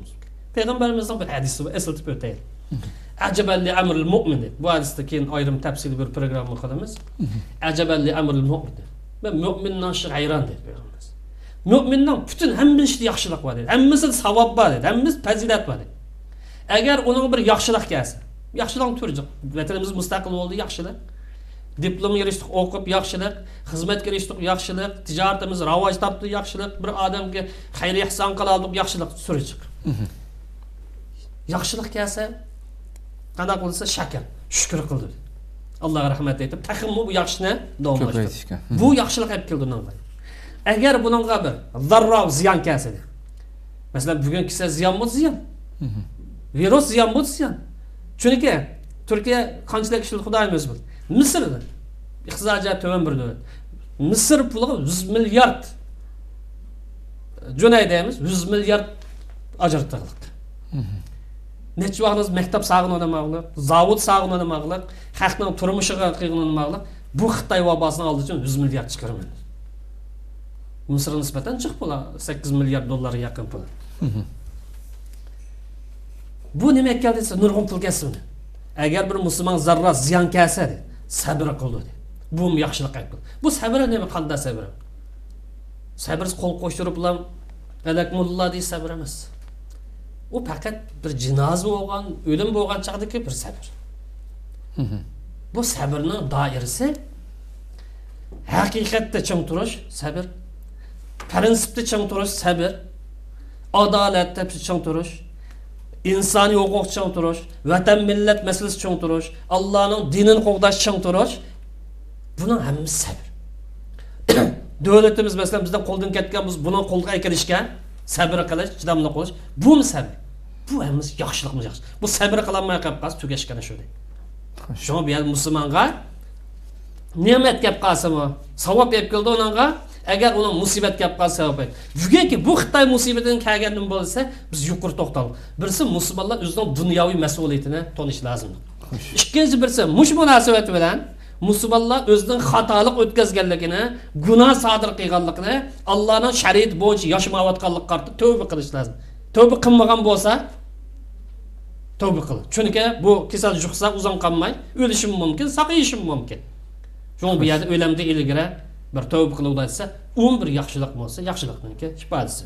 Peygamberimizden bir hadisi var. Esıltıp öteyim. Acebelli emril mu'min. Bu hadiste keyin ayrım tefsili bir program kılımız. Acebelli emril mu'min. Ben mü'minden şık hayran dedi Peygamberimiz. Mü'minden bütün hemmin işte yaxşılık var dedi. Hemmisi savab var dedi. Hemmisi fazilet var dedi. Eğer onun bir yaxşılık gelse. Yaxşılığın türücük. Vatanımız müstakil oldu yaxşılık. Diplom yarıştık, okup yaxşılık, hizmet yarıştık yaxşılık, ticaretimiz ravaç taptı yaxşılık, bir adam ki hayır ihsan kılaldık yaxşılık sürecek. Yaxşılık gelse, qanday olsa şakir, şükür kıldı. Allah'a rahmet etip, takım bu yaxşını davamlaştırdı. Bu yaxşılık hep keldi ondan. Eğer bununla bir zarra ziyan gelse, mesela bugün kişi ziyan mı ziyan? Virüs ziyan mı ziyan? Çünkü Türkiye kançılık işçilik Xudayimiz bu. Mısır'da iqtisadiy töven bir devlet. Mısır pulu 100 milyard Cüneyde'miz 100 milyard ajırtırdık. Neçe vaqtınız mektep sağın oynamaqlıq, zavod sağın oynamaqlıq, xalqның turmuşuğa qıyğınmaqlıq. Bu Xitay vabasını aldığı için 100 milyard çıkarmıyor. Mısır'a nispeten çık pula 8 milyar dolara yakın pula. Bu ne mekkadıysa nurgun pul kesmedi. Eğer bir Müslüman zarra ziyan kelse sabır kıldı. Bu mu yaxşılık yaptı? Bu sabır ne mi qanda sabır? Sabır kol koşturup lan elakmullah diye sabır emas. O fakat bir cinaze olgan, ölüm olgan çağdaki bir sabır. Bu sabırның dairesi hakikatte çöng turuş sabır. Prinsipte çöng turuş sabır. Adalette çöng turuş. İnsani hukuk çöng turuş. Vatan millet meselesi çöng turuş. Allah'ın dinin qoğdaş çöng turuş. Bunun hemmisi sabır. Devletimiz mesela bizden koldan ketken biz buna kolga kirişken sabır qilish, chidamli qilish. Bu mu sabır? Bu hemmisi yaxşılık yaxşı. Bu sabır qilmay qolib qolsa tugashgani shu. Şuna bir Müslümana nimet kep qalsa mı? Savab yap keldi onanga. Eğer ona musibet kep qalsa savab. Bugün ki bu Xitay musibetining kelgandan bo'lsa biz yuqori to'xtalib. Birisi Müslümanlar o'zining dunyoviy mas'uliyatini tonish lozim. İkinci birisi mush munosabat bilan Müslümanlar o'zining xatolik o'tkazganligini, gunoh sodir qilganligini, Allohning shariat bo'yicha yashamayotganlik qarta tövbe qilish lozim. Tövbe qilmagan bo'lsa tövbe qil. Çünkü bu kasal juqsa uzun qolmay, o'lishim mumkin, saqayishim mumkin. Şoň bu yerda o'lamda ilgari bir tövbe qilib aytsa, 11 yaxshilik bo'lsa, yaxshilikniki ifodasi.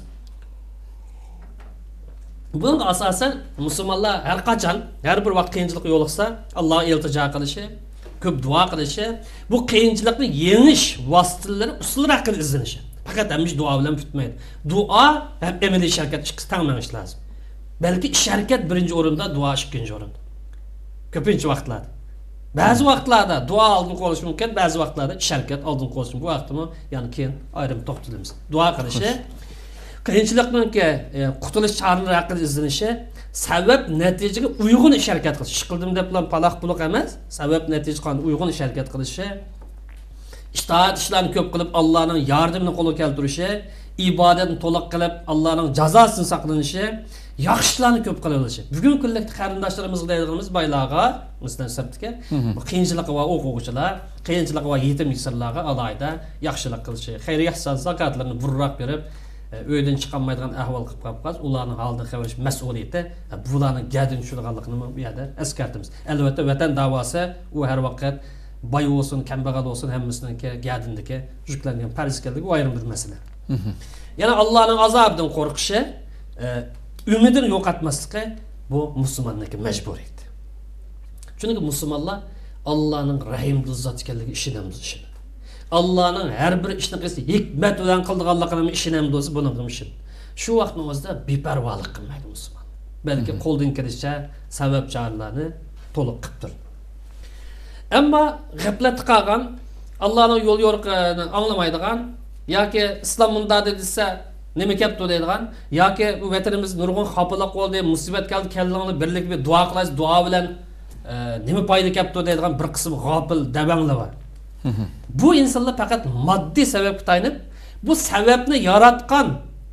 Bunun asasen Müslümanlar her qachon, her bir vaqt qiyinchilik yo'liqsa, Allohga iltijo qilishi, ko'p duo qilishi, bu qiyinchilikni yengish vositalari usul haqida izlanishi. Faqat hamish duo bilan bitmaydi. Duo ham amaliy harakat ikkisi tangmanish lozim. Belki ish harakat birinchi o'rinda, duo ikkinchi o'rinda. Ko'pincha vaqtlarda. Ba'zi vaqtlarda duo oldin qo'yish mumkin, ba'zi vaqtlarda ish harakat oldin qo'yish mumkin. Bu vaqtimi, ya'ni keyin ayrim to'xtalamiz. Duo qilishi, qiyinchilikninki qutulish choralari haqida izlanishi, sabab natijaga uyg'un ish harakat qilish. Ish qildim deb bilan paloq puluq emas, sabab natijaga uyg'un ish harakat qilishi, itoat ishlarni ko'p qilib Allohning yordamini qo'lga keltirishi, ibodatni to'liq qilib Allohning jazosidan saqlanishi, yaxshi ishlarni ko'p qilishi. Bugun kunlikda qarindoshlarimizga deydiganimiz baylarga, masalan sirtga, qiyinchilik va o'quvchilar, qiyinchilik va yetim yesirlarga alayda yaxshilik qilishi, xayriy ihson zakotlarni burroq berib, uydan chiqolmaydigan ahvol qilib qolib, ularning holidan xabar olish mas'uliyati bularning gadin tushirganligini bu yerda eskartamiz. Albatta vatan da'vosi u har vaqt boy olsun, kambag'al olsun, hammasiniki gadindagi yuklangan farzkalligi ayrim bir masala. Yana Allohning azobidan qo'rqishi, umidini yo'qotmasligi bu musulmonniki majburiyat. Chunki musulmonlar Allohning rahimli zot ekanligiga ishonamiz. Allohning har bir ishni qilsa hikmat bilan qilganligini ishonamiz, buni qilmishin. Shu vaqtning o'zida beparvolik qilmaydi musulmon. Balki qo'ldan kelishicha sabab choralarni to'liq qilib turadi. Ammo g'aflat qilgan, Allohning yo'l yo'riqini anglamaydigan yoki islom bunda desa nima kepti deydigan yoki bu vatanimiz nurg'un xafalar bo'ldi, musibat keldi, kellangni birlik bir duo qilasiz, duo bilan nima foyda kepti deydigan bir qism g'ofil dabanglar bor. Bu insonlar faqat moddiy sababga tayanib, bu sababni yaratgan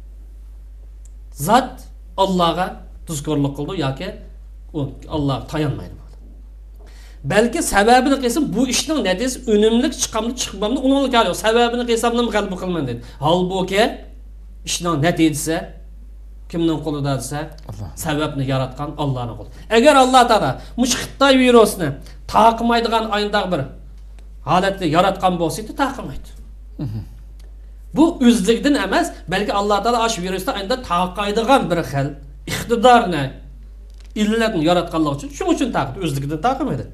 zot Allohga tuzkorlik qildi yoki Alloh tayanmaydi. Belki sebebini qilsam bu ishning natijasi unumli chiqamli chiqmamni uning qiladi. Sababini qilsam nima qilib qilman dedi. Halbuki ishning natijasi kimning qo'lida desa, Allah. sababni yaratgan Allohning qo'li. Agar Alloh taolo mush Xitoy virusini taqmaydigan ayndaq bir holatda yaratgan bo'lsa, taqmaydi. Bu o'zlikdan emas, balki Alloh taolo ash virusni ayında taqaydigan bir xil iqtidorni, illatni yaratganlik uchun, shuning uchun taqdi, o'zlikdan taqmaydi.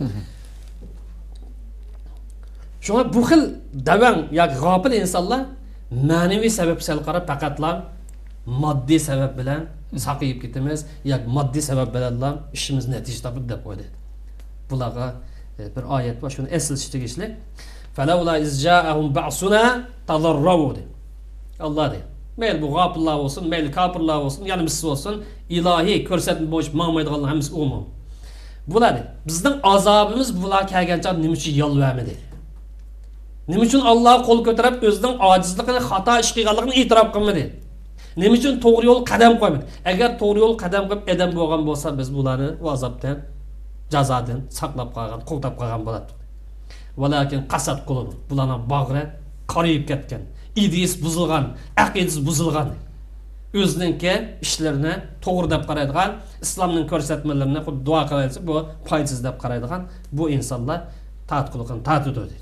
Şuna bu xil davang yoki g'ofil insonlar ma'naviy sababsal qarab faqatlam moddiy sabab bilan saqayib ketamiz yoki moddiy sabab bilan ishimiz natija topadi deb o'ylaydi. Bularga bir oyat bor, shuni eslatish tegishli. Falawla izja'ahum ba'suna tadarrawu. Allah deydi. Mayli bu g'ofillar bo'lsin, mayli kofirlar bo'lsin, yana biz bo'lsin, ilohiy ko'rsatma bo'yicha ma'maydiganlar hammasi umum. Bular bizning azobimiz bular kelgancha nima uchun yolvarmadi? Nima uchun Alloh qo'l ko'tarib o'zining ojizligini, xato ish qilganligini e'tirof qilmadi? Nima uchun to'g'ri yo'l qadam qo'ymadi? Agar to'g'ri yo'l qadam qo'yib adam bo'lgan bo'lsa, biz bularni azobdan, jazodan saqlab qolgan, qo'g'dab qolgan bo'lardi. Valakin qasad qilib, bularning bag'ri qarayib ketgan, ideyasi buzilgan, aqidasi buzilgan. O'zininki ishlarini to'g'ri deb qaraydigan, islomning ko'rsatmalarini xuddi duo qilsa, bu foydasiz deb qaraydigan bu insonlar tatqiqlikni tatidi deydi.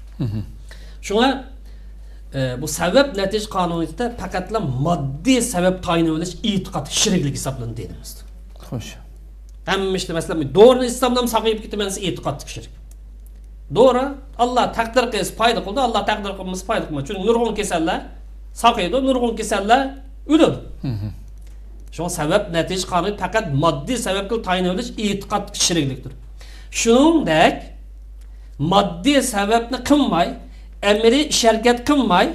Şuna bu sebep netice kanuniyatda faqatla moddiy sebep tayin edish e'tiqod shiriklik hisoblanadi deymiz. Xo'sh. Hamma ishlar masalan doğru islomdan saqayib ketmasa e'tiqod shirik. Doğru Allah taqdir qilsa foyda qildi, Allah taqdir qilmasa foyda qilmadi. Chunki nurg'un kasallar saqaydi, nurg'un kasallar o'ladi. Şuna sebep netice kanuniyat faqat moddiy sebepga tayin edish e'tiqod shiriklikdir. Shuningdek maddi sebepni qilmay, emri sharkat qilmay,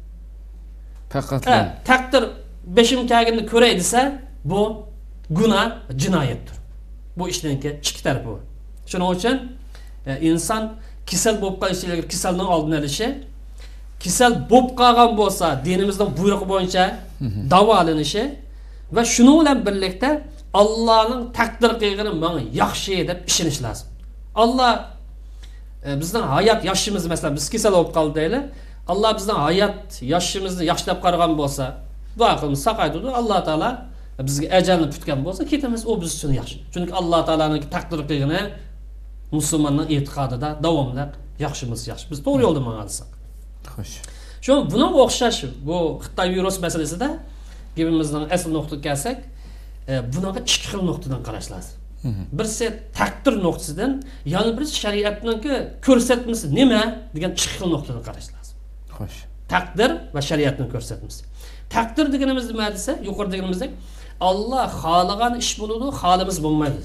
faqat taqdir beşim kagini ko'ray desa, bu günah, jinoyatdir. Bu ishninki ikki tarafi bor. Shuning uchun inson kasal bo'lib qolishiga, kasalning oldini olishi, kasal bo'lib qolgan bo'lsa, dinimizning buyrug'i bo'yicha davolanishi va shuning bilan birlikda Allohning taqdir qilgani menga yaxshi deb ishonish lozim. Allah bizden hayat yaşımız mesela biz kesel olup kaldı deyli. Allah bizden hayat yaşımızı yaşlap qargan bolsa, dua qilib saqaydı. Allah Taala bizga ecelni tutgan bolsa, ketimiz o biz uchun yaxshi. Chunki Allah Taala'nın taqdir qilgani musulmonning e'tiqodida davomli yaxshimiz yaxshi. Biz to'g'ri yo'lda mang'alsak. Xo'sh. Shu buna o'xshash bu Xitoy virus masalasida gapimizning asl nuqtaga kelsak, bunaqa ikki xil nuqtadan qarash lozim. Birisi taqdir nuqtasidan, yana birisi shariatninki ko'rsatmasi nima degan ikki xil nuqtadan qarash lozim. Xo'sh. Taqdir va shariatning ko'rsatmasi. Taqdir deganimiz nima desa, yuqori deganimizdek, Alloh xohlagan ish bo'ladi, xolimiz bo'lmaydi.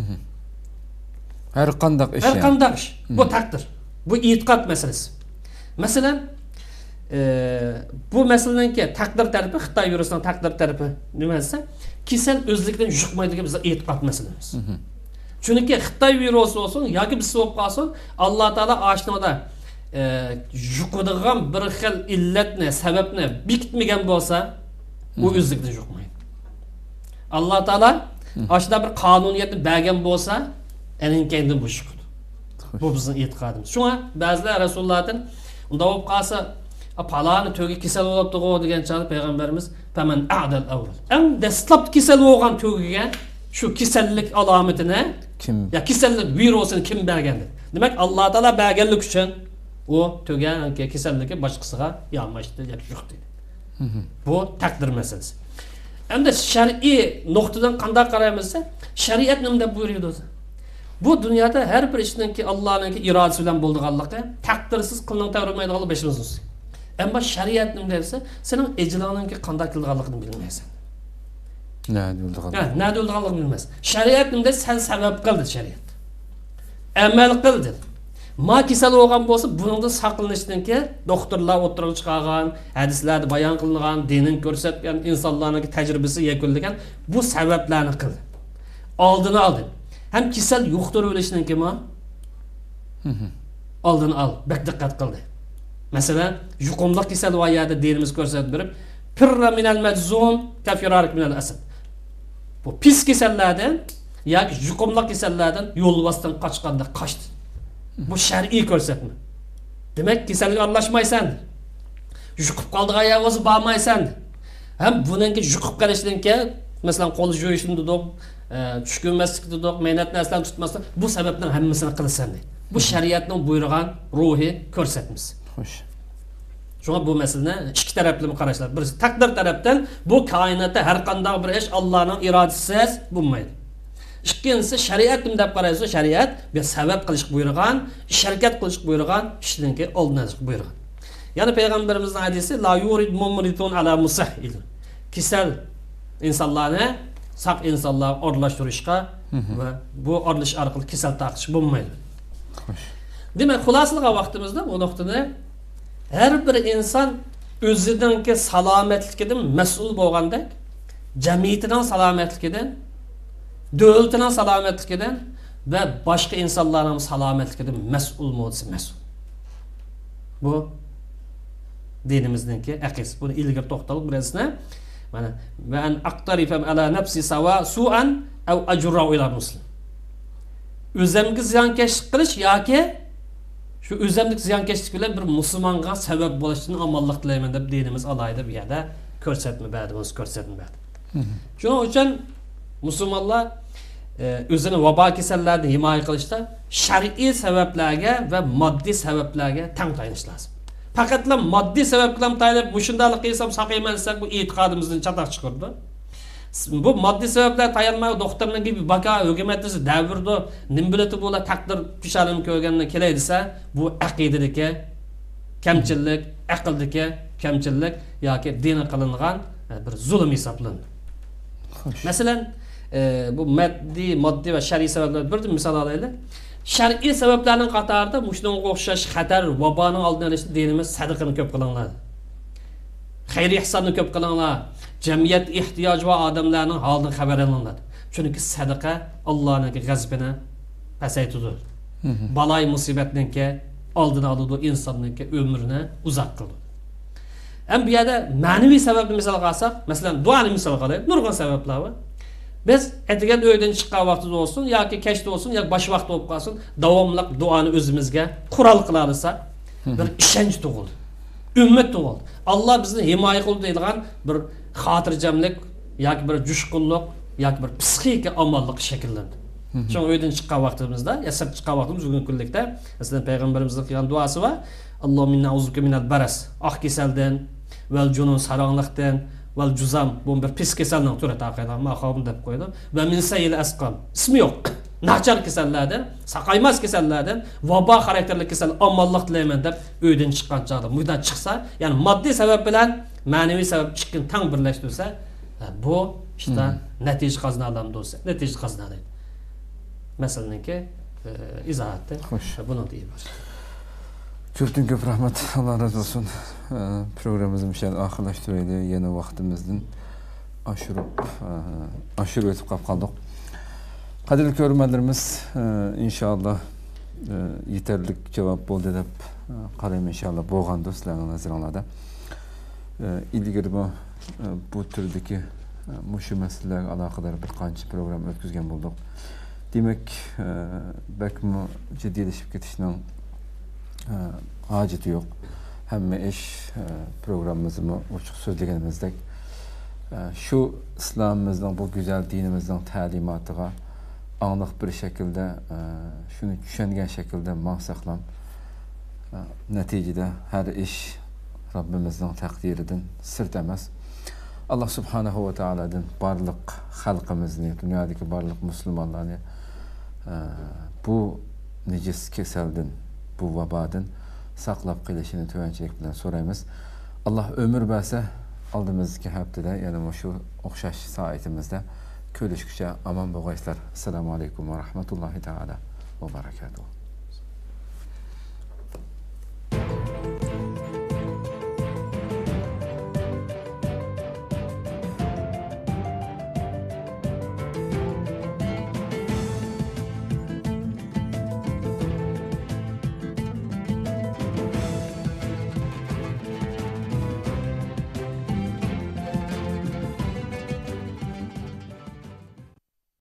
Har qanday ish. Har qanday ish. Bu taqdir. Bu e'tiqod masalasi. Masalan, bu masalanki taqdir tarafi, Xitoy virusining taqdir tarafi nima desa, kasal o'zlikdan yuqmaydigan bizning e'tiqod masalamiz. Chunki Xitoy virusi olsun yoki biz bo'lib qolsin, Alloh taolo oshnoda yuqadigan bir xil illatni, sababni bekitmagan bo'lsa, u o'zlikdan yuqmaydi. Alloh taolo oshda bir qonuniyatni bergan bo'lsa, eninkendan bu yuqadi. Bu bizning e'tiqodimiz. Shunga ba'zilar Rasulullohdan unda bo'lib qolsa, palani to'gi kasal bo'libdi-ku degan chog'da payg'ambarimiz faman a'dal awwal. Eng dastlab kasal bo'lgan to'giga shu kasallik alomatini kim ya kasallik virusini kim bergan dedi. Demak, Alloh taolo berganlik uchun u to'gan kasalligi boshqasiga yonmashdi deb yuqdi. Bu taqdir masalasi. Endi shar'iy nuqtadan qanday qaraymiz-sa, shariat nima deb buyuradi o'zi? Bu dunyoda har bir ishning Allohning irodasi bilan bo'lganligi, taqdirsiz qilinib tavrilmaydiganligi beshimiz. Ammo shariat nima desa, sening ijloningga qanday qilganligini bilmaysan. Nima bo'lganligini bilmaysan. Shariat nima desa, sen sabab qildi shariat. Amal qildi. Ma kasal bo'lgan bo'lsa, buningdan saqlanishdanki doktorlar o'tirib chiqargan, hadislarda bayon qilingan, dinning ko'rsatgan, insonlarning tajribasi yakunlagan bu sabablarni qildi. Oldini oldi. Hem kasal yuqtirib o'lishniki ma? Oldini ol, bak diqqat qildi. Masalan, yuqumli kasal vayada dinimiz ko'rsatib berib, firra minal majzum kafirarik minal asad. Bu pis kasallardan yoki yuqumli kasallardan yo'lbosdan qochganda qochdi. Bu shar'iy ko'rsatma. Demak, kasalga aralashmaysan. Yuqib qoldigan ayog'ingiz bormaysan. Hem bununki juqib qarashdan keyin masalan qo'l jo'yishni dedik, tush ko'rmaslik dedik, mehnat narsalarni tutmaslik, bu sababdan hammasini qilasan deydi. Bu shariatning buyurgan ruhiy ko'rsatmasi. Xo'sh. Şuna bu meseleni iki taraflı mı qarashlar. Birisi takdir tarafdan bu kainatda har qanday bir ish Allohning irodasisiz bo'lmaydi. İkincisi shariat deb qaraysa, shariat bir sabab qilish buyurgan, harakat qilish buyurgan, ishninki oldin olish buyurgan. Yani Peygamberimizin hadisi la yurid mumritun ala musahil. Kisal insanlarni saq insanlar orlashtirishga ve bu orlash orqali kisal taqish bo'lmaydi. Xo'sh. Demak, xulosaga vaqtimizda bu nuqtada her bir insan özüdənki salametlikidən məsul bolğandak, cəmiyyətindən salametlikidən, dövlətindən salametlikidən və başqa insanların salametlikidən məsul olması məsul. Bu dinimizdənki əqiz. Bunu ilgir toxtalıq birazına. Və ən aqtarifəm əla nəfsi sava su'an əv əcurra'u ila muslim. Özəmki ziyankeşlik qilish yoki şu özlemlik ziyankeşlik bilen bir Müslümanğa sebep bulaştığını amallık dileyen de dinimiz alayda bir yerde körsetme bədi, körsetme bədi. Şunun için Müslümanlar özünü vaba kesellerden himaye kılışta şer'i sebeplerge ve maddi sebeplerge tam tayiniş lazım. Fakat maddi sebeplerle tayinip bu şundalık kıysam sakıymansak bu itikadımızın çatak çıkırdı. Bu maddi sebepler tayanmaya doktorun gibi baka hükümetisi devirdi, nimbileti bola takdir pişarını köygenine keleydiyse bu akidedeki kemçillik, akıldaki kemçillik yoki dini kılıngan bir zulüm hesaplandı. Mesela bu maddi ve şer'i sebepler bir misal alaylı. Şer'i sebeplerinin qatarında muşnunga o'xshash xatar, vabanın aldını alışta dinimiz sadaqani köp kılınlar. Xeyri ihsanını köp kılınlar. Cemiyet ihtiyaç ve adamlarının halini haber alınlar. Çünkü sadaqa Allah'ın gazbini pasaytıdır. Balay musibetinin ki aldını alıdı, insanın ki ömrünü uzak kıldı. Hem bir yerde manevi sebepli misal qalsaq, mesela duanı misal qalayıq, nurgun sebepler var. Biz etigen öyden çıqqan vaxtı olsun, ya ki keşte olsun, ya baş vaxtı olup qalsın, davamlıq duanı özümüzge kural kılarsa bir işenç doğuldu. Ümmet doğuldu. Allah bizni himaye kıldı deyilgan bir hatırcamlık, ya ki bir cuşkunluk, ya ki bir psixiki amallık şekillendi. Çünkü öyden çıqqan vaxtımızda, ya sırt çıqqan vaxtımız bugün küllikte, mesela Peygamberimizin kılgan duası var. Allahümme inna uzuke minel baras, ah keselden, vel cunun sarağınlıktan, vel cuzam, bu bir pis keselden türe taqıyla, maqabını dep koydu. Ve min seyyil asqam, ismi yok. Nahçar kesellerden, saqaymaz kesellerden, vaba karakterli kesel, amallık dileymen dep öyden çıqqan çağda. Buydan çıksa, yani maddi sebep bilen, manevi sebep çıkkın tam birleştirse, bu işte netice kazanalım olsa, netice kazanalım. Mesela ki izahatte bunu diyoruz. Köptün köp rahmet, Allah razı olsun. Programımızı müşahede ahırlaştırıydı. Yeni vaktimizden aşırı ötüp kaldık. Kadirli görmelerimiz inşallah yeterlik cevap oldu edip qarayım inşallah boğandı sizlerin naziranlarda. İlgili bu türdeki muşu meselelerle alakadar bir qancha program ötküzgen bulduk. Demek belki ciddileşip ketişinin acıtı yok. Hem iş programımızı uçuk sözlegenimizdek şu İslam'ımızdan, bu güzel dinimizden talimatıga anlık bir şekilde şunu düşüngen şekilde mahsaklam neticede her iş Rabbimizden takdirinden sırt emez. Allah Subhanahu ve Teala'dan barlık halkımızını, dünyadaki barlık Müslümanlarını bu necis keselden, bu vabadan saqlap qilishini tövənçilik bilen sorayımız. Allah ömür verse aldığımızdaki haftada yani şu oxşaş saatimizde görüşküçe aman boğayslar. Esselamu aleyküm ve rahmetullahi teala ve berekatuhu.